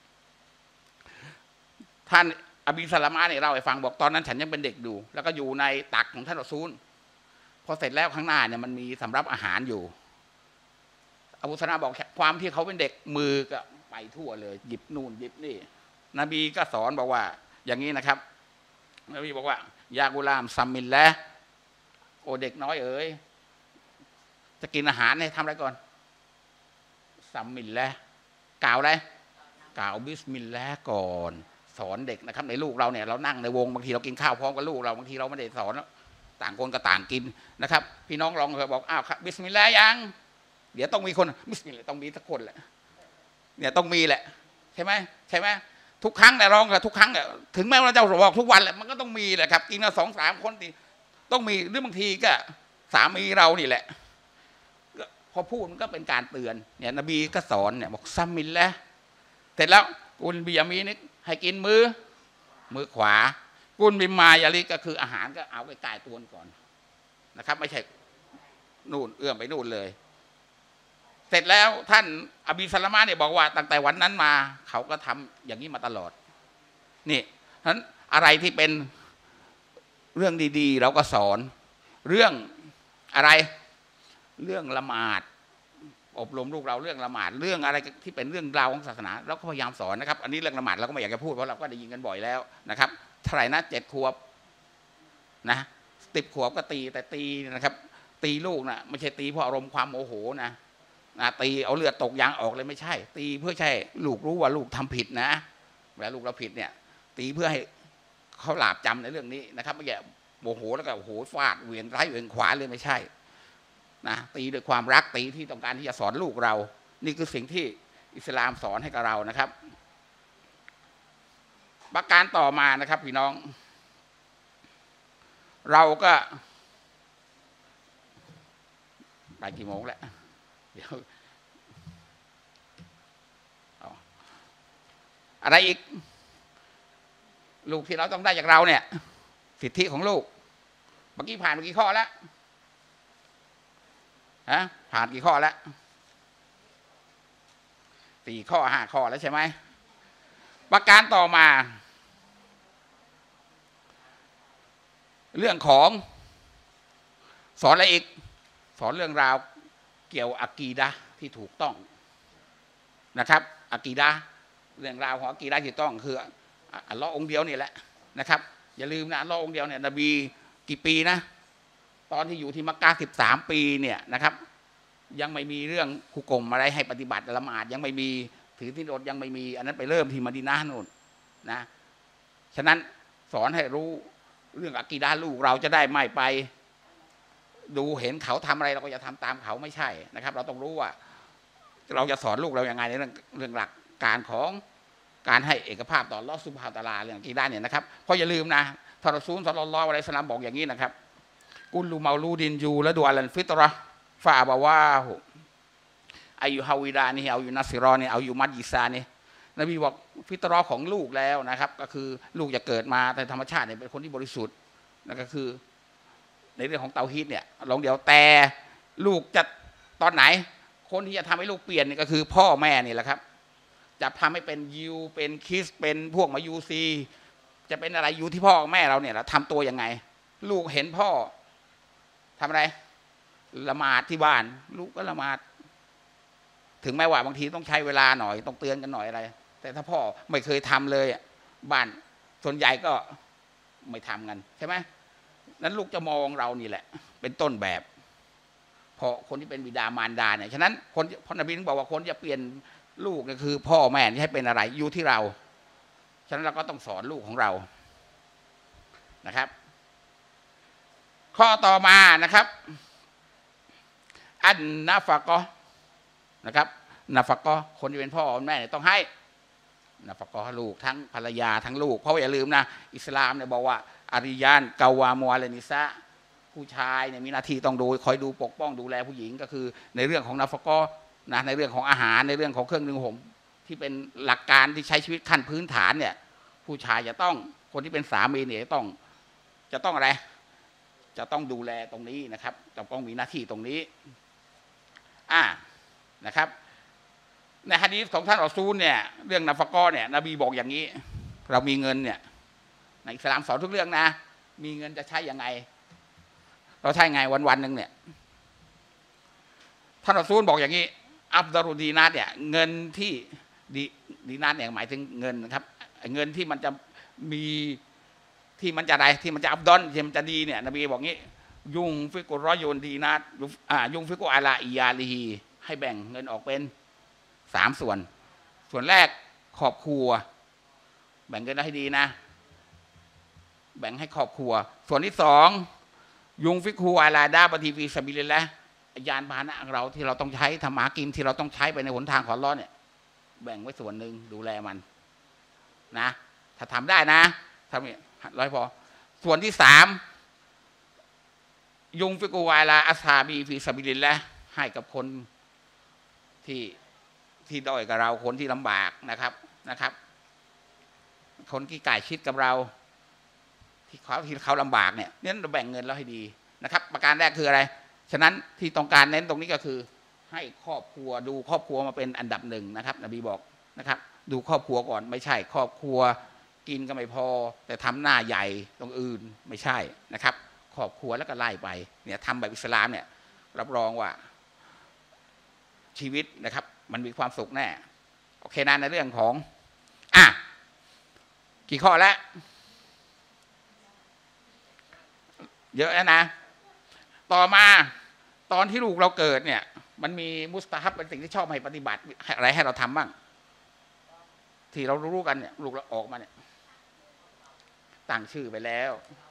ท่านอบีซะลามะเนี่ยเล่าให้ฟังบอกตอนนั้นฉันยังเป็นเด็กอยู่แล้วก็อยู่ในตักของท่านรอซูลพอเสร็จแล้วข้างหน้าเนี่ยมันมีสำรับอาหารอยู่อบูซะลามะบอกความที่เขาเป็นเด็กมือก็ไปทั่วเลยหยิบนู่นหยิบนี่นบีก็สอนบอกว่าอย่างนี้นะครับนบีบอกว่ายากุลามซัมมิลละโอเด็กน้อยเอ๋ยจะกินอาหารเนี่ยทำอะไรก่อนซัมมิลละกล่าวอะไรกล่าวบิสมิลละก่อนสอนเด็กนะครับในลูกเราเนี่ยเรานั่งในวงบางทีเรากินข้าวพร้อมกับลูกเราบางทีเราไม่ได้สอนต่างคนก็ต่างกินนะครับพี่น้องลองบอกอ้าวบิสมิลละยังเดี๋ยวต้องมีคนบิสมิลละต้องมีสักคนแหละเนี่ยต้องมีแหละใช่ไหมทุกครั้งแต่ร้องกับทุกครั้งถึงแม้ว่าเราจะบอกทุกวันแหละมันก็ต้องมีแหละครับกินกัน2-3 คนต้องมีหรือบางทีก็สามีเรานี่แหละพอพูดมันก็เป็นการเตือนเนี่ยนบีก็สอนเนี่ยบอกซัมมิลละเสร็จแล้วกุลบิยามีนิกให้กินมือขวากุลบิมมายาลิก็คืออาหารก็เอาใกล้ๆตัวก่อนนะครับไม่ใช่นู่นเอื้อมไปนู่นเลยเสร็จแล้วท่านอบีซะลามะเนี่ยบอกว่าตั้งแต่วันนั้นมาเขาก็ทำอย่างนี้มาตลอดนี่ฉะนั้นอะไรที่เป็นเรื่องดีๆเราก็สอนเรื่องอะไรเรื่องละหมาดอบรมลูกเราเรื่องละหมาดเรื่องอะไรที่เป็นเรื่องราวของศาสนาเราก็พยายามสอนนะครับอันนี้เรื่องละหมาดเราก็ไม่อยากจะพูดเพราะเราก็ได้ยินกันบ่อยแล้วนะครับเท่าไหร่นะ7 ขวบนะ10 ขวบก็ตีแต่ตีนะครับตีลูกนะไม่ใช่ตีเพราะอารมณ์ความโมโหนะตีเอาเลือดตกยางออกเลยไม่ใช่ตีเพื่อใช่ลูกรู้ว่าลูกทำผิดนะเวลาลูกเราผิดเนี่ยตีเพื่อให้เขาหลาบจำในเรื่องนี้นะครับไม่ใช่โมโหแล้วก็โอ้โหฟาดเหวี่ยงซ้ายเหวี่ยงขวาเลยไม่ใช่นะตีด้วยความรักตีที่ต้องการที่จะสอนลูกเรานี่คือสิ่งที่อิสลามสอนให้กับเรานะครับประการต่อมานะครับพี่น้องเราก็ไปกี่โมงแล้วเดี๋ยวอะไรอีกลูกที่เราต้องได้จากเราเนี่ยสิทธิของลูกเมื่อกี้ผ่านกี่ข้อแล้วผ่านกี่ข้อแล้ว4 ข้อ 5 ข้อแล้วใช่ไหมประการต่อมาเรื่องของสอนอะไรอีกสอนเรื่องราวเกี่ยวอะกีดะห์ที่ถูกต้องนะครับอะกีดะห์เรื่องราวของอะกีดะห์ที่ถูกต้องคืออัลลอฮ์องเดียวนี่แหละนะครับอย่าลืมนะอัลลอฮ์องเดียวเนี่ยนบีกี่ปีนะตอนที่อยู่ที่มักกะฮ์13 ปีเนี่ยนะครับยังไม่มีเรื่องหุกกลมอะไรให้ปฏิบัติละหมาดยังไม่มีถือศีลอดยังไม่มีอันนั้นไปเริ่มที่มะดีนะห์นู่นนะฉะนั้นสอนให้รู้เรื่องอะกีดะห์ลูกเราจะได้ไม่ไปดูเห็นเขาทำอะไรเราก็จะทำตามเขาไม่ใช่นะครับเราต้องรู้ว่าเราจะสอนลูกเราอย่างไงในเรื่องหลักการของการให้เอกภาพต่ออัลเลาะห์ซุบฮานะฮูวะตะอาลาเรื่องอะกีดะห์เนี่ยนะครับเพราะอย่าลืมนะท่านรอซูลศ็อลลัลลอฮุอะลัยฮิวะซัลลัมบอกอย่างนี้นะครับกุลลุเมาลูดินยูละดูอัลฟิตเราะห์ฟะอะบะวาฮุอายุฮาวิดานี่เอาอยู่นัสซิรอนี่เอาอยู่มัดยิซานี่นบีบอกฟิตเราะห์ของลูกแล้วนะครับก็คือลูกจะเกิดมาแต่ธรรมชาติเนี่ยเป็นคนที่บริสุทธิ์นั่นก็คือในเรื่องของเตาฮีดเนี่ยลองเดี๋ยวแต่ลูกจะตอนไหนคนที่จะทำให้ลูกเปลี่ยนนี่ก็คือพ่อแม่นี่แหละครับจะทำให้เป็นยิวเป็นคริสเป็นพวกมายูซีจะเป็นอะไรอยู่ที่พ่อแม่เราเนี่ยเราทำตัวยังไงลูกเห็นพ่อทำอะไรละหมาดที่บ้านลูกก็ละหมาดถึงแม้ว่าบางทีต้องใช้เวลาหน่อยต้องเตือนกันหน่อยอะไรแต่ถ้าพ่อไม่เคยทำเลยบ้านส่วนใหญ่ก็ไม่ทำกันใช่ไหมนั้นลูกจะมองเรานี่แหละเป็นต้นแบบเพราะคนที่เป็นบิดามารดาเนี่ยฉะนั้นคนพระนบีถึงบอกว่าคนจะเปลี่ยนลูกเนี่ยคือพ่อแม่ที่ให้เป็นอะไรอยู่ที่เราฉะนั้นเราก็ต้องสอนลูกของเรานะครับข้อต่อมานะครับอันนาฟะกอนะครับนาฟะกอคนที่เป็นพ่อแม่เนี่ยต้องให้นาฟะกอลูกทั้งภรรยาทั้งลูกเพราะอย่าลืมนะอิสลามเนี่ยบอกว่าอาริยานกาวามัวเลนิซะผู้ชายเนี่ยมีหน้าที่ต้องดูคอยดูปกป้องดูแลผู้หญิงก็คือในเรื่องของนาฟะกอนะในเรื่องของอาหารในเรื่องของเครื่องนึ่งห่มที่เป็นหลักการที่ใช้ชีวิตขั้นพื้นฐานเนี่ยผู้ชายจะต้องคนที่เป็นสามีเนี่ยจะต้องอะไรจะต้องดูแลตรงนี้นะครับจะต้องมีหน้าที่ตรงนี้นะครับในหะดีษของท่านรอซูลเนี่ยเรื่องนาฟะกอเนี่ยนบีบอกอย่างนี้เรามีเงินเนี่ยในอิสลามสอนทุกเรื่องนะมีเงินจะใช้ยังไงเราใช้ไงวันๆหนึ่งเนี่ยท่านรอซูลบอกอย่างนี้อัฟดารุดีนาตเนี่ยเงินที่ดีนาตเนี่ยหมายถึงเงินนะครับเงินที่มันจะมีที่มันจะอะไรที่มันจะอับดอนที่มันจะดีเนี่ยนบีบอกงี้ยุงฟิกุรอยุนดีนาตยุงฟิกุอาลาอิยาลีให้แบ่งเงินออกเป็น3 ส่วนส่วนแรกครอบครัวแบ่งเงินให้ดีนะแบ่งให้ครอบครัวส่วนที่2ยุงฟิกุอาลาดาบะทีฟีซาบิลิลละยานพาหนะเราที่เราต้องใช้ทำหากินที่เราต้องใช้ไปในหนทางของอัลเลาะห์เนี่ยแบ่งไว้ส่วนหนึ่งดูแลมันนะถ้าทำได้นะทำร้อยพอส่วนที่3ยุงฟิกูวาลาอัสฮาบีฟีซาบิลิลละให้กับคนที่ด้อยกับเราคนที่ลำบากนะครับคนที่ใกล้ชิดกับเราที่เขาลำบากเนี่ยเราแบ่งเงินแล้วให้ดีนะครับประการแรกคืออะไรฉะนั้นที่ต้องการเน้นตรงนี้ก็คือให้ครอบครัวดูครอบครัวมาเป็นอันดับ1นะครับนบีบอกนะครับดูครอบครัวก่อนไม่ใช่ครอบครัวกินก็ไม่พอแต่ทำหน้าใหญ่ตรงอื่นไม่ใช่นะครับครอบครัวแล้วก็ไล่ไปเนี่ยทำแบบอิสลามเนี่ยรับรองว่าชีวิตนะครับมันมีความสุขแน่โอเคนะในเรื่องของกี่ข้อแล้วเยอะแล้วนะต่อมาตอนที่ลูกเราเกิดเนี่ยมันมีมุสตาฮับเป็นสิ่งที่ชอบให้ปฏิบัติอะไรให้เราทำบ้างที่เรารู้กันเนี่ยลูกเราออกมาเนี่ยตั้งชื่อไปแล้ว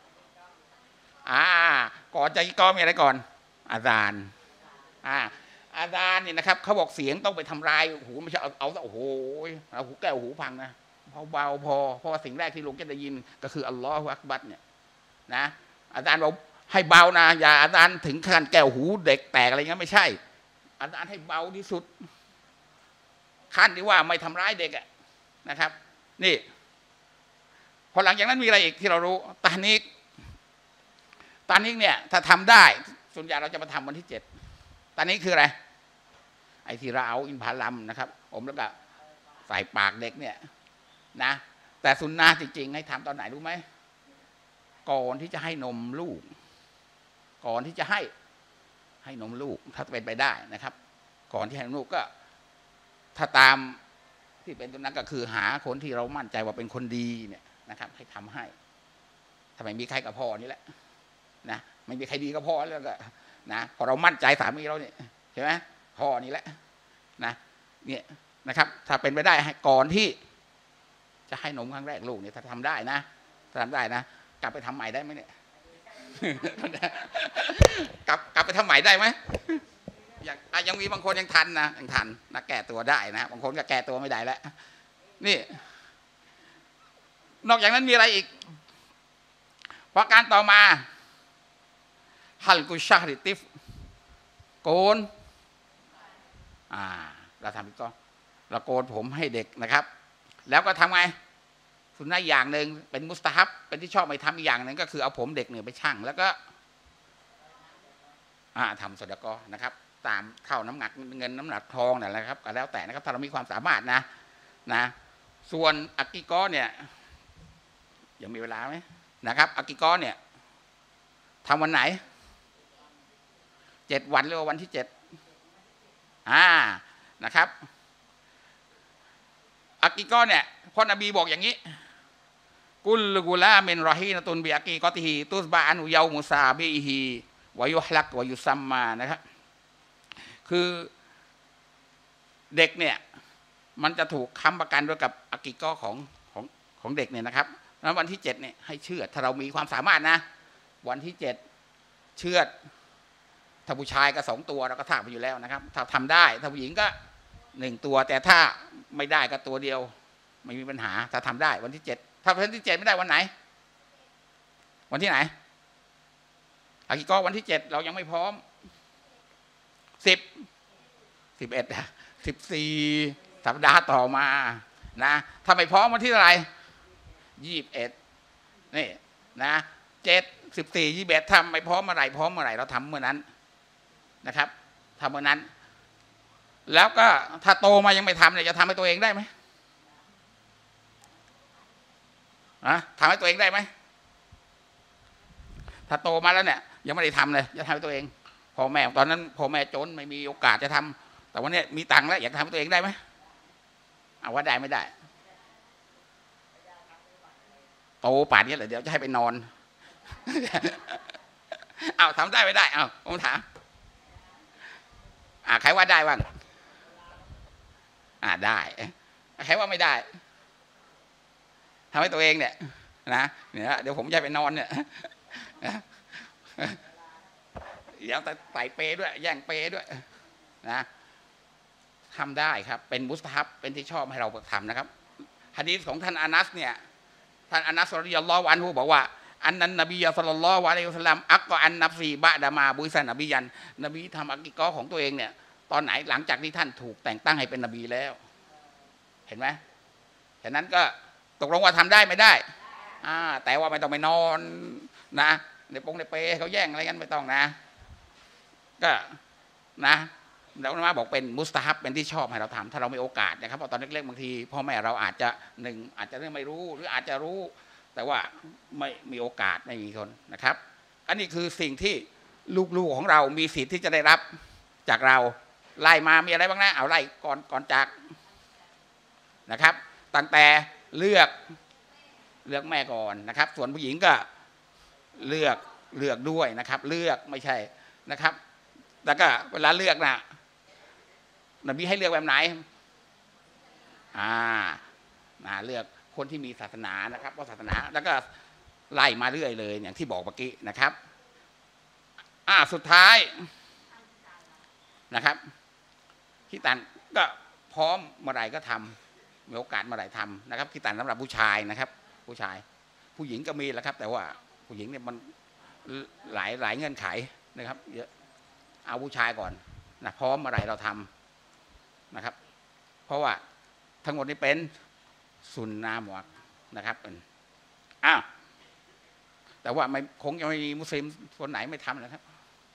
ก่อนจะก็มีอะไรก่อนอาซานอาซานเนี่ยนะครับเขาบอกเสียงต้องไปทำลายหูไม่ใช่เอาโอ้โหหูแก้วหูพังนะเบาพอเพราะว่าสิ่งแรกที่ลูกจะได้ยินก็คืออัลลอฮฺอักบัรเนี่ยนะอาจารย์บอกให้เบานะอย่าอาจารย์ถึงขั้นแก้วหูเด็กแตกอะไรเงี้ยไม่ใช่อาจารย์ให้เบาที่สุดขั้นที่ว่าไม่ทำร้ายเด็กนะครับนี่พอหลังจากนั้นมีอะไรอีกที่เรารู้ตานิกเนี่ยถ้าทำได้ส่วนใหญ่เราจะมาทำวันที่7ตานิกคืออะไรไอ้ที่เราเอาอินพาลัมนะครับแล้วก็ใส่ปากเด็กเนี่ยนะแต่สุนนะจริงๆให้ทำตอนไหนรู้ไหมก่อนที่จะให้นมลูกก่อนที่จะให้นมลูกถ้าเป็นไปได้นะครับก่อนที่ให้นมลูกก็ถ้าตามที่เป็นตรงนั้นก็คือหาคนที่เรามั่นใจว่าเป็นคนดีเนี่ยนะครับให้ทำให้ถ้าไม่มีใครกับพ่อนี่แหละนะไม่มีใครดีกับพ่อแล้วก็นะพอเรามั่นใจสามีเราเนี่ยใช่ไหมพ่อนี่แหละนะเนี่ยนะครับถ้าเป็นไปได้ให้ก่อนที่จะให้นมครั้งแรกลูกเนี่ยถ้าทำได้นะกลับไปทำใหม่ได้ไหมเนี่ยกลับไปทำใหม่ได้ไหมยังมีบางคนยังทันนะแก้ตัวได้นะบางคนก็แก้ตัวไม่ได้แล้วนี่นอกจากนั้นมีอะไรอีกประการต่อมาฮัลกุชาริติฟโกนเราทำอีกก็เราโกนผมให้เด็กนะครับแล้วก็ทำไงสุนนะอย่างหนึ่งเป็นมุสตาฮับเป็นที่ชอบไม่ทำอีกอย่างหนึ่งก็คือเอาผมเด็กเนี่ยไปชั่งแล้วก็ทำสดกอนะครับตามเท่าน้ำหนักเงินน้ำหนักทองนั่นแหละครับก็แล้วแต่นะครับถ้าเรามีความสามารถนะส่วนอากิกอเนี่ยยังมีเวลาไหมนะครับอากิกอเนี่ยทำวันไหน7 วันหรือว่าวันที่7นะครับอากิกอเนี่ยพ่อนบีบอกอย่างนี้กุลกุลาเมนรอฮีนตุนบิอากีกอติฮีตุสบาอันุยามุซาบิฮีวายุฮลักวายุซัมมานะครับคือเด็กเนี่ยมันจะถูกค้ำประกันด้วยกับอากิกอของเด็กเนี่ยนะครับแล้ววันที่7เนี่ยให้เชือดถ้าเรามีความสามารถนะวันที่7เชือดถ้าผู้ชายก็2 ตัวเราก็ถากไปอยู่แล้วนะครับถ้าทำได้ถ้าผู้หญิงก็1 ตัวแต่ถ้าไม่ได้ก็ตัวเดียวไม่มีปัญหาถ้าทำได้วันที่7ถ้าวันที่7ไม่ได้วันไหนวันที่ไหนอากิกอวันที่7เรายังไม่พร้อม10 11 14สัปดาห์ต่อมานะถ้าไม่พร้อมวันที่อะไร21นี่นะ7 14 21ทำไม่พร้อมเมื่อไหร่พร้อมเมื่อไหร่เราทำเมื่อนั้นนะครับทำเมื่อนั้นแล้วก็ถ้าโตมายังไม่ทำเนี่ยจะทำให้ตัวเองได้ไหมทำให้ตัวเองได้ไหมถ้าโตมาแล้วเนี่ยยังไม่ได้ทำเลยจะทำให้ตัวเองพ่อแม่ตอนนั้นพ่อแม่จนไม่มีโอกาสจะทำแต่วันนี้มีตังค์แล้วอยากทำให้ตัวเองได้ไหมเอาว่าได้ไม่ได้โตป่านนี้เลยเดี๋ยวจะให้ไปนอนเอาทำได้ไม่ได้เอาผมถามใครว่าได้บ้างได้ใครว่าไม่ได้ทำให้ตัวเองเนี่ยนะเนี่ยเดี๋ยวผมจะไปนอนเนี่ยเดี๋ยวใส่เปด้วยแย่งเปด้วยนะทำได้ครับเป็นมุสตะฮับเป็นที่ชอบให้เราทำนะครับหะดีษของท่านอานัสเนี่ยท่านอานัสรอฎิยัลลอฮุอันฮุบอกว่าอันนั้นนบีศ็อลลัลลอฮุอะลัยฮิวะซัลลัมอักกออันนับซีบะดามาบุษะนบียันนบีทำอักิกอของตัวเองเนี่ยตอนไหนหลังจากที่ท่านถูกแต่งตั้งให้เป็นนบีแล้วเห็นไหมฉะนั้นก็ตกลงว่าทำได้ไม่ได้แต่ว่าไม่ต้องไปนอนนะในปงในเปเขาแย่งอะไรกันไม่ต้องนะก็นะแล้วมาบอกเป็นมุสตะฮับเป็นที่ชอบให้เราทำถ้าเรามีโอกาสนะครับเพราะตอนเล็กๆบางทีพ่อแม่เราอาจจะอาจจะเรื่องไม่รู้หรืออาจจะรู้แต่ว่าไม่มีโอกาสไม่มีคนนะครับอันนี้คือสิ่งที่ลูกๆของเรามีสิทธิ์ที่จะได้รับจากเราไล่มามีอะไรบ้างนะเอาไล่ก่อนจากนะครับตั้งแต่เลือกแม่ก่อนนะครับส่วนผู้หญิงก็เลือกด้วยนะครับเลือกไม่ใช่นะครับแล้วก็เวลาเลือกนะนบีให้เลือกแบบไหนเลือกคนที่มีศาสนานะครับเพราะศาสนาแล้วก็ไล่มาเรื่อยเลยอย่างที่บอกเมื่อกี้นะครับสุดท้ายนะครับที่ตันก็พร้อมเมื่อไหร่ก็ทำมีโอกาสเมื่อไหร่ทำนะครับที่ตันสำหรับผู้ชายนะครับผู้ชายผู้หญิงก็มีแหละครับแต่ว่าผู้หญิงเนี่ยมันหลายเงื่อนไขนะครับเยอะเอาผู้ชายก่อนนะพร้อมเมื่อไหร่เราทำนะครับเพราะว่าทั้งหมดนี้เป็นสุนนะหมวกนะครับแต่ว่าไม่คงจะไม่มีมุสลิมคนไหนไม่ทำนะครับ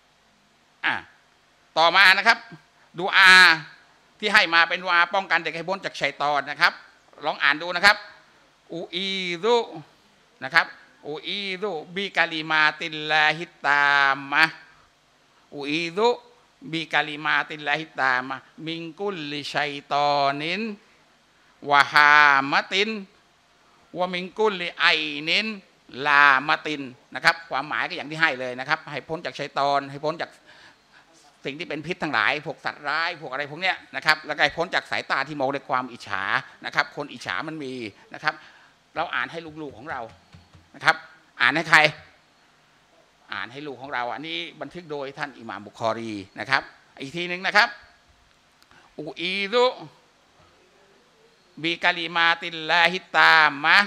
ต่อมานะครับดูอาที่ให้มาเป็นดูอาป้องกันเด็กให้พ้นจากชัยฏอนนะครับลองอ่านดูนะครับอูอีรุนะครับอูอีรุบิกาลิมาติลลาฮิตามะอูอีรุบิกาลิมาติลลาฮิตามะมิงกุลลิชัยฏอนินวะฮามะตินวะมิงกุลลิไอนินลามะตินนะครับความหมายก็อย่างที่ให้เลยนะครับให้พ้นจากชัยฏอนให้พ้นจากสิ่งที่เป็นพิษทั้งหลายพวกสัตว์ร้ายพวกอะไรพวกเนี้ยนะครับแล้วก็พ้นจากสายตาที่มองด้วยความอิจฉานะครับคนอิจฉามันมีนะครับเราอ่านให้ลูกๆของเรานะครับอ่านให้ใครอ่านให้ลูกของเราอันนี้บันทึกโดยท่านอิหม่ามบุคอรีนะครับอีกทีหนึ่งนะครับอูอีรุบิกาลิมาติลลาฮิตามะ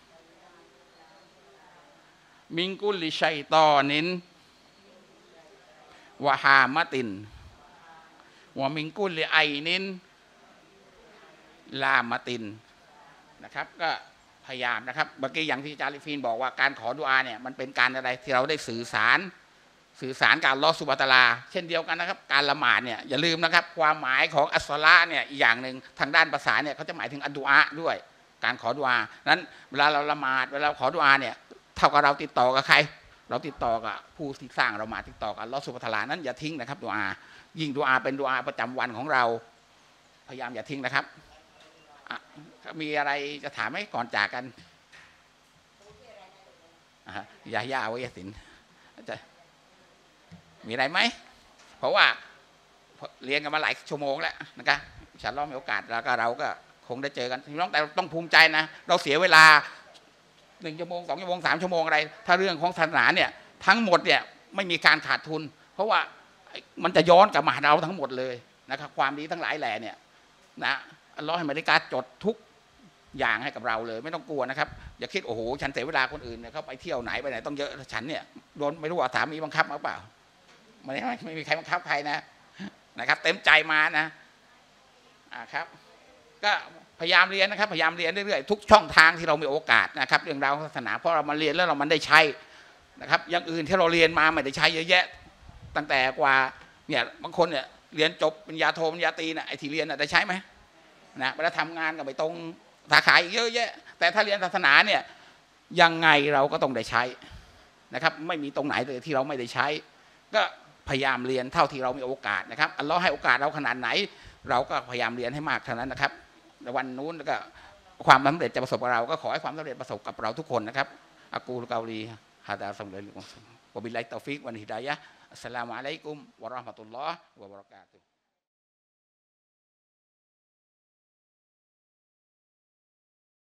มิงกุลลิชัยฏอนินวะฮามะตินวะมิงกุลลิไอนินลามะตินนะครับก็พยายามนะครับเมื่อกี้อย่างที่อาจารย์ลิฟีนบอกว่าการขอดุอาเนี่ยมันเป็นการอะไรที่เราได้สื่อสารสื่อสารกับอัลลอฮฺซุบฮานะฮูวะตะอาลาเช่นเดียวกันนะครับการละหมาดเนี่ยอย่าลืมนะครับความหมายของอัสซอลาเนี่ยอีกอย่างหนึ่งทางด้านภาษาเนี่ยเขาจะหมายถึงอัดดุอาด้วยการขอดุอานั้นเวลาเราละหมาดเวลาขอดุอาเนี่ยเท่ากับเราติดต่อกับใครเราติดต่อกับผู้ที่สร้างเรามาติดต่อกับอัลลอฮฺซุบฮานะฮูวะตะอาลานั้นอย่าทิ้งนะครับดุอายิ่งดุอาเป็นดุอาประจำวันของเราพยายามอย่าทิ้งนะครับมีอะไรจะถามไหมก่อนจากกันยาย่าวิยสินจะมีอะไรไหมเพราะว่าเรียนกันมาหลายชั่วโมงแล้วนะครับฉันรอมีโอกาสแล้วก็เราก็คงได้เจอกันพี่น้องแต่ต้องภูมิใจนะเราเสียเวลา1 ชั่วโมง2 ชั่วโมง3 ชั่วโมงอะไรถ้าเรื่องของศาสนาเนี่ยทั้งหมดเนี่ยไม่มีการขาดทุนเพราะว่ามันจะย้อนกลับมาเราทั้งหมดเลยนะครับความดีทั้งหลายแหล่เนี่ยนะอัลลอฮฺให้มลาอิกะฮ์จดทุกอย่างให้กับเราเลยไม่ต้องกลัวนะครับอย่าคิดโอ้โหฉันเสียเวลาคนอื่นเนี่ยเขาไปเที่ยวไหนไปไหนต้องเยอะฉันเนี่ยโดนไม่รู้ว่าสามีบังคับหรือเปล่าไม่มีใครบังคับใครนะครับเต็มใจมานะครับก็พยายามเรียนนะครับพยายามเรียนเรื่อยๆทุกช่องทางที่เรามีโอกาสนะครับเรื่องราวศาสนาเพราะเรามาเรียนแล้วเรามันได้ใช้นะครับอย่างอื่นที่เราเรียนมาไม่ได้ใช้เยอะแยะตั้งแต่กว่าเนี่ยบางคนเนี่ยเรียนจบปริญญาโทปริญญาตรีนะไอ้ที่เรียนได้ใช้ไหมนะเวลาทำงานก็ไปตรงสาขาอีกเยอะแยะแต่ถ้าเรียนศาสนาเนี่ยยังไงเราก็ต้องได้ใช้นะครับไม่มีตรงไหนเลยที่เราไม่ได้ใช้ก็พยายามเรียนเท่าที่เรามีโอกาสนะครับอัลลอฮ์ให้โอกาสเราขนาดไหนเราก็พยายามเรียนให้มากเท่านั้นนะครับในวันนู้นก็ความสำเร็จจะประสบกับเราก็ขอให้ความสำเร็จประสบกับเราทุกคนนะครับอักูลกาลีฮะดาสัมเดลิกุมวะบิลลาฮิตตอฟิกวันฮิดายะฮ์อัสสลามุอะลัยกุมวะเราะห์มะตุลลอฮ์วะบะเราะกาตุฮ์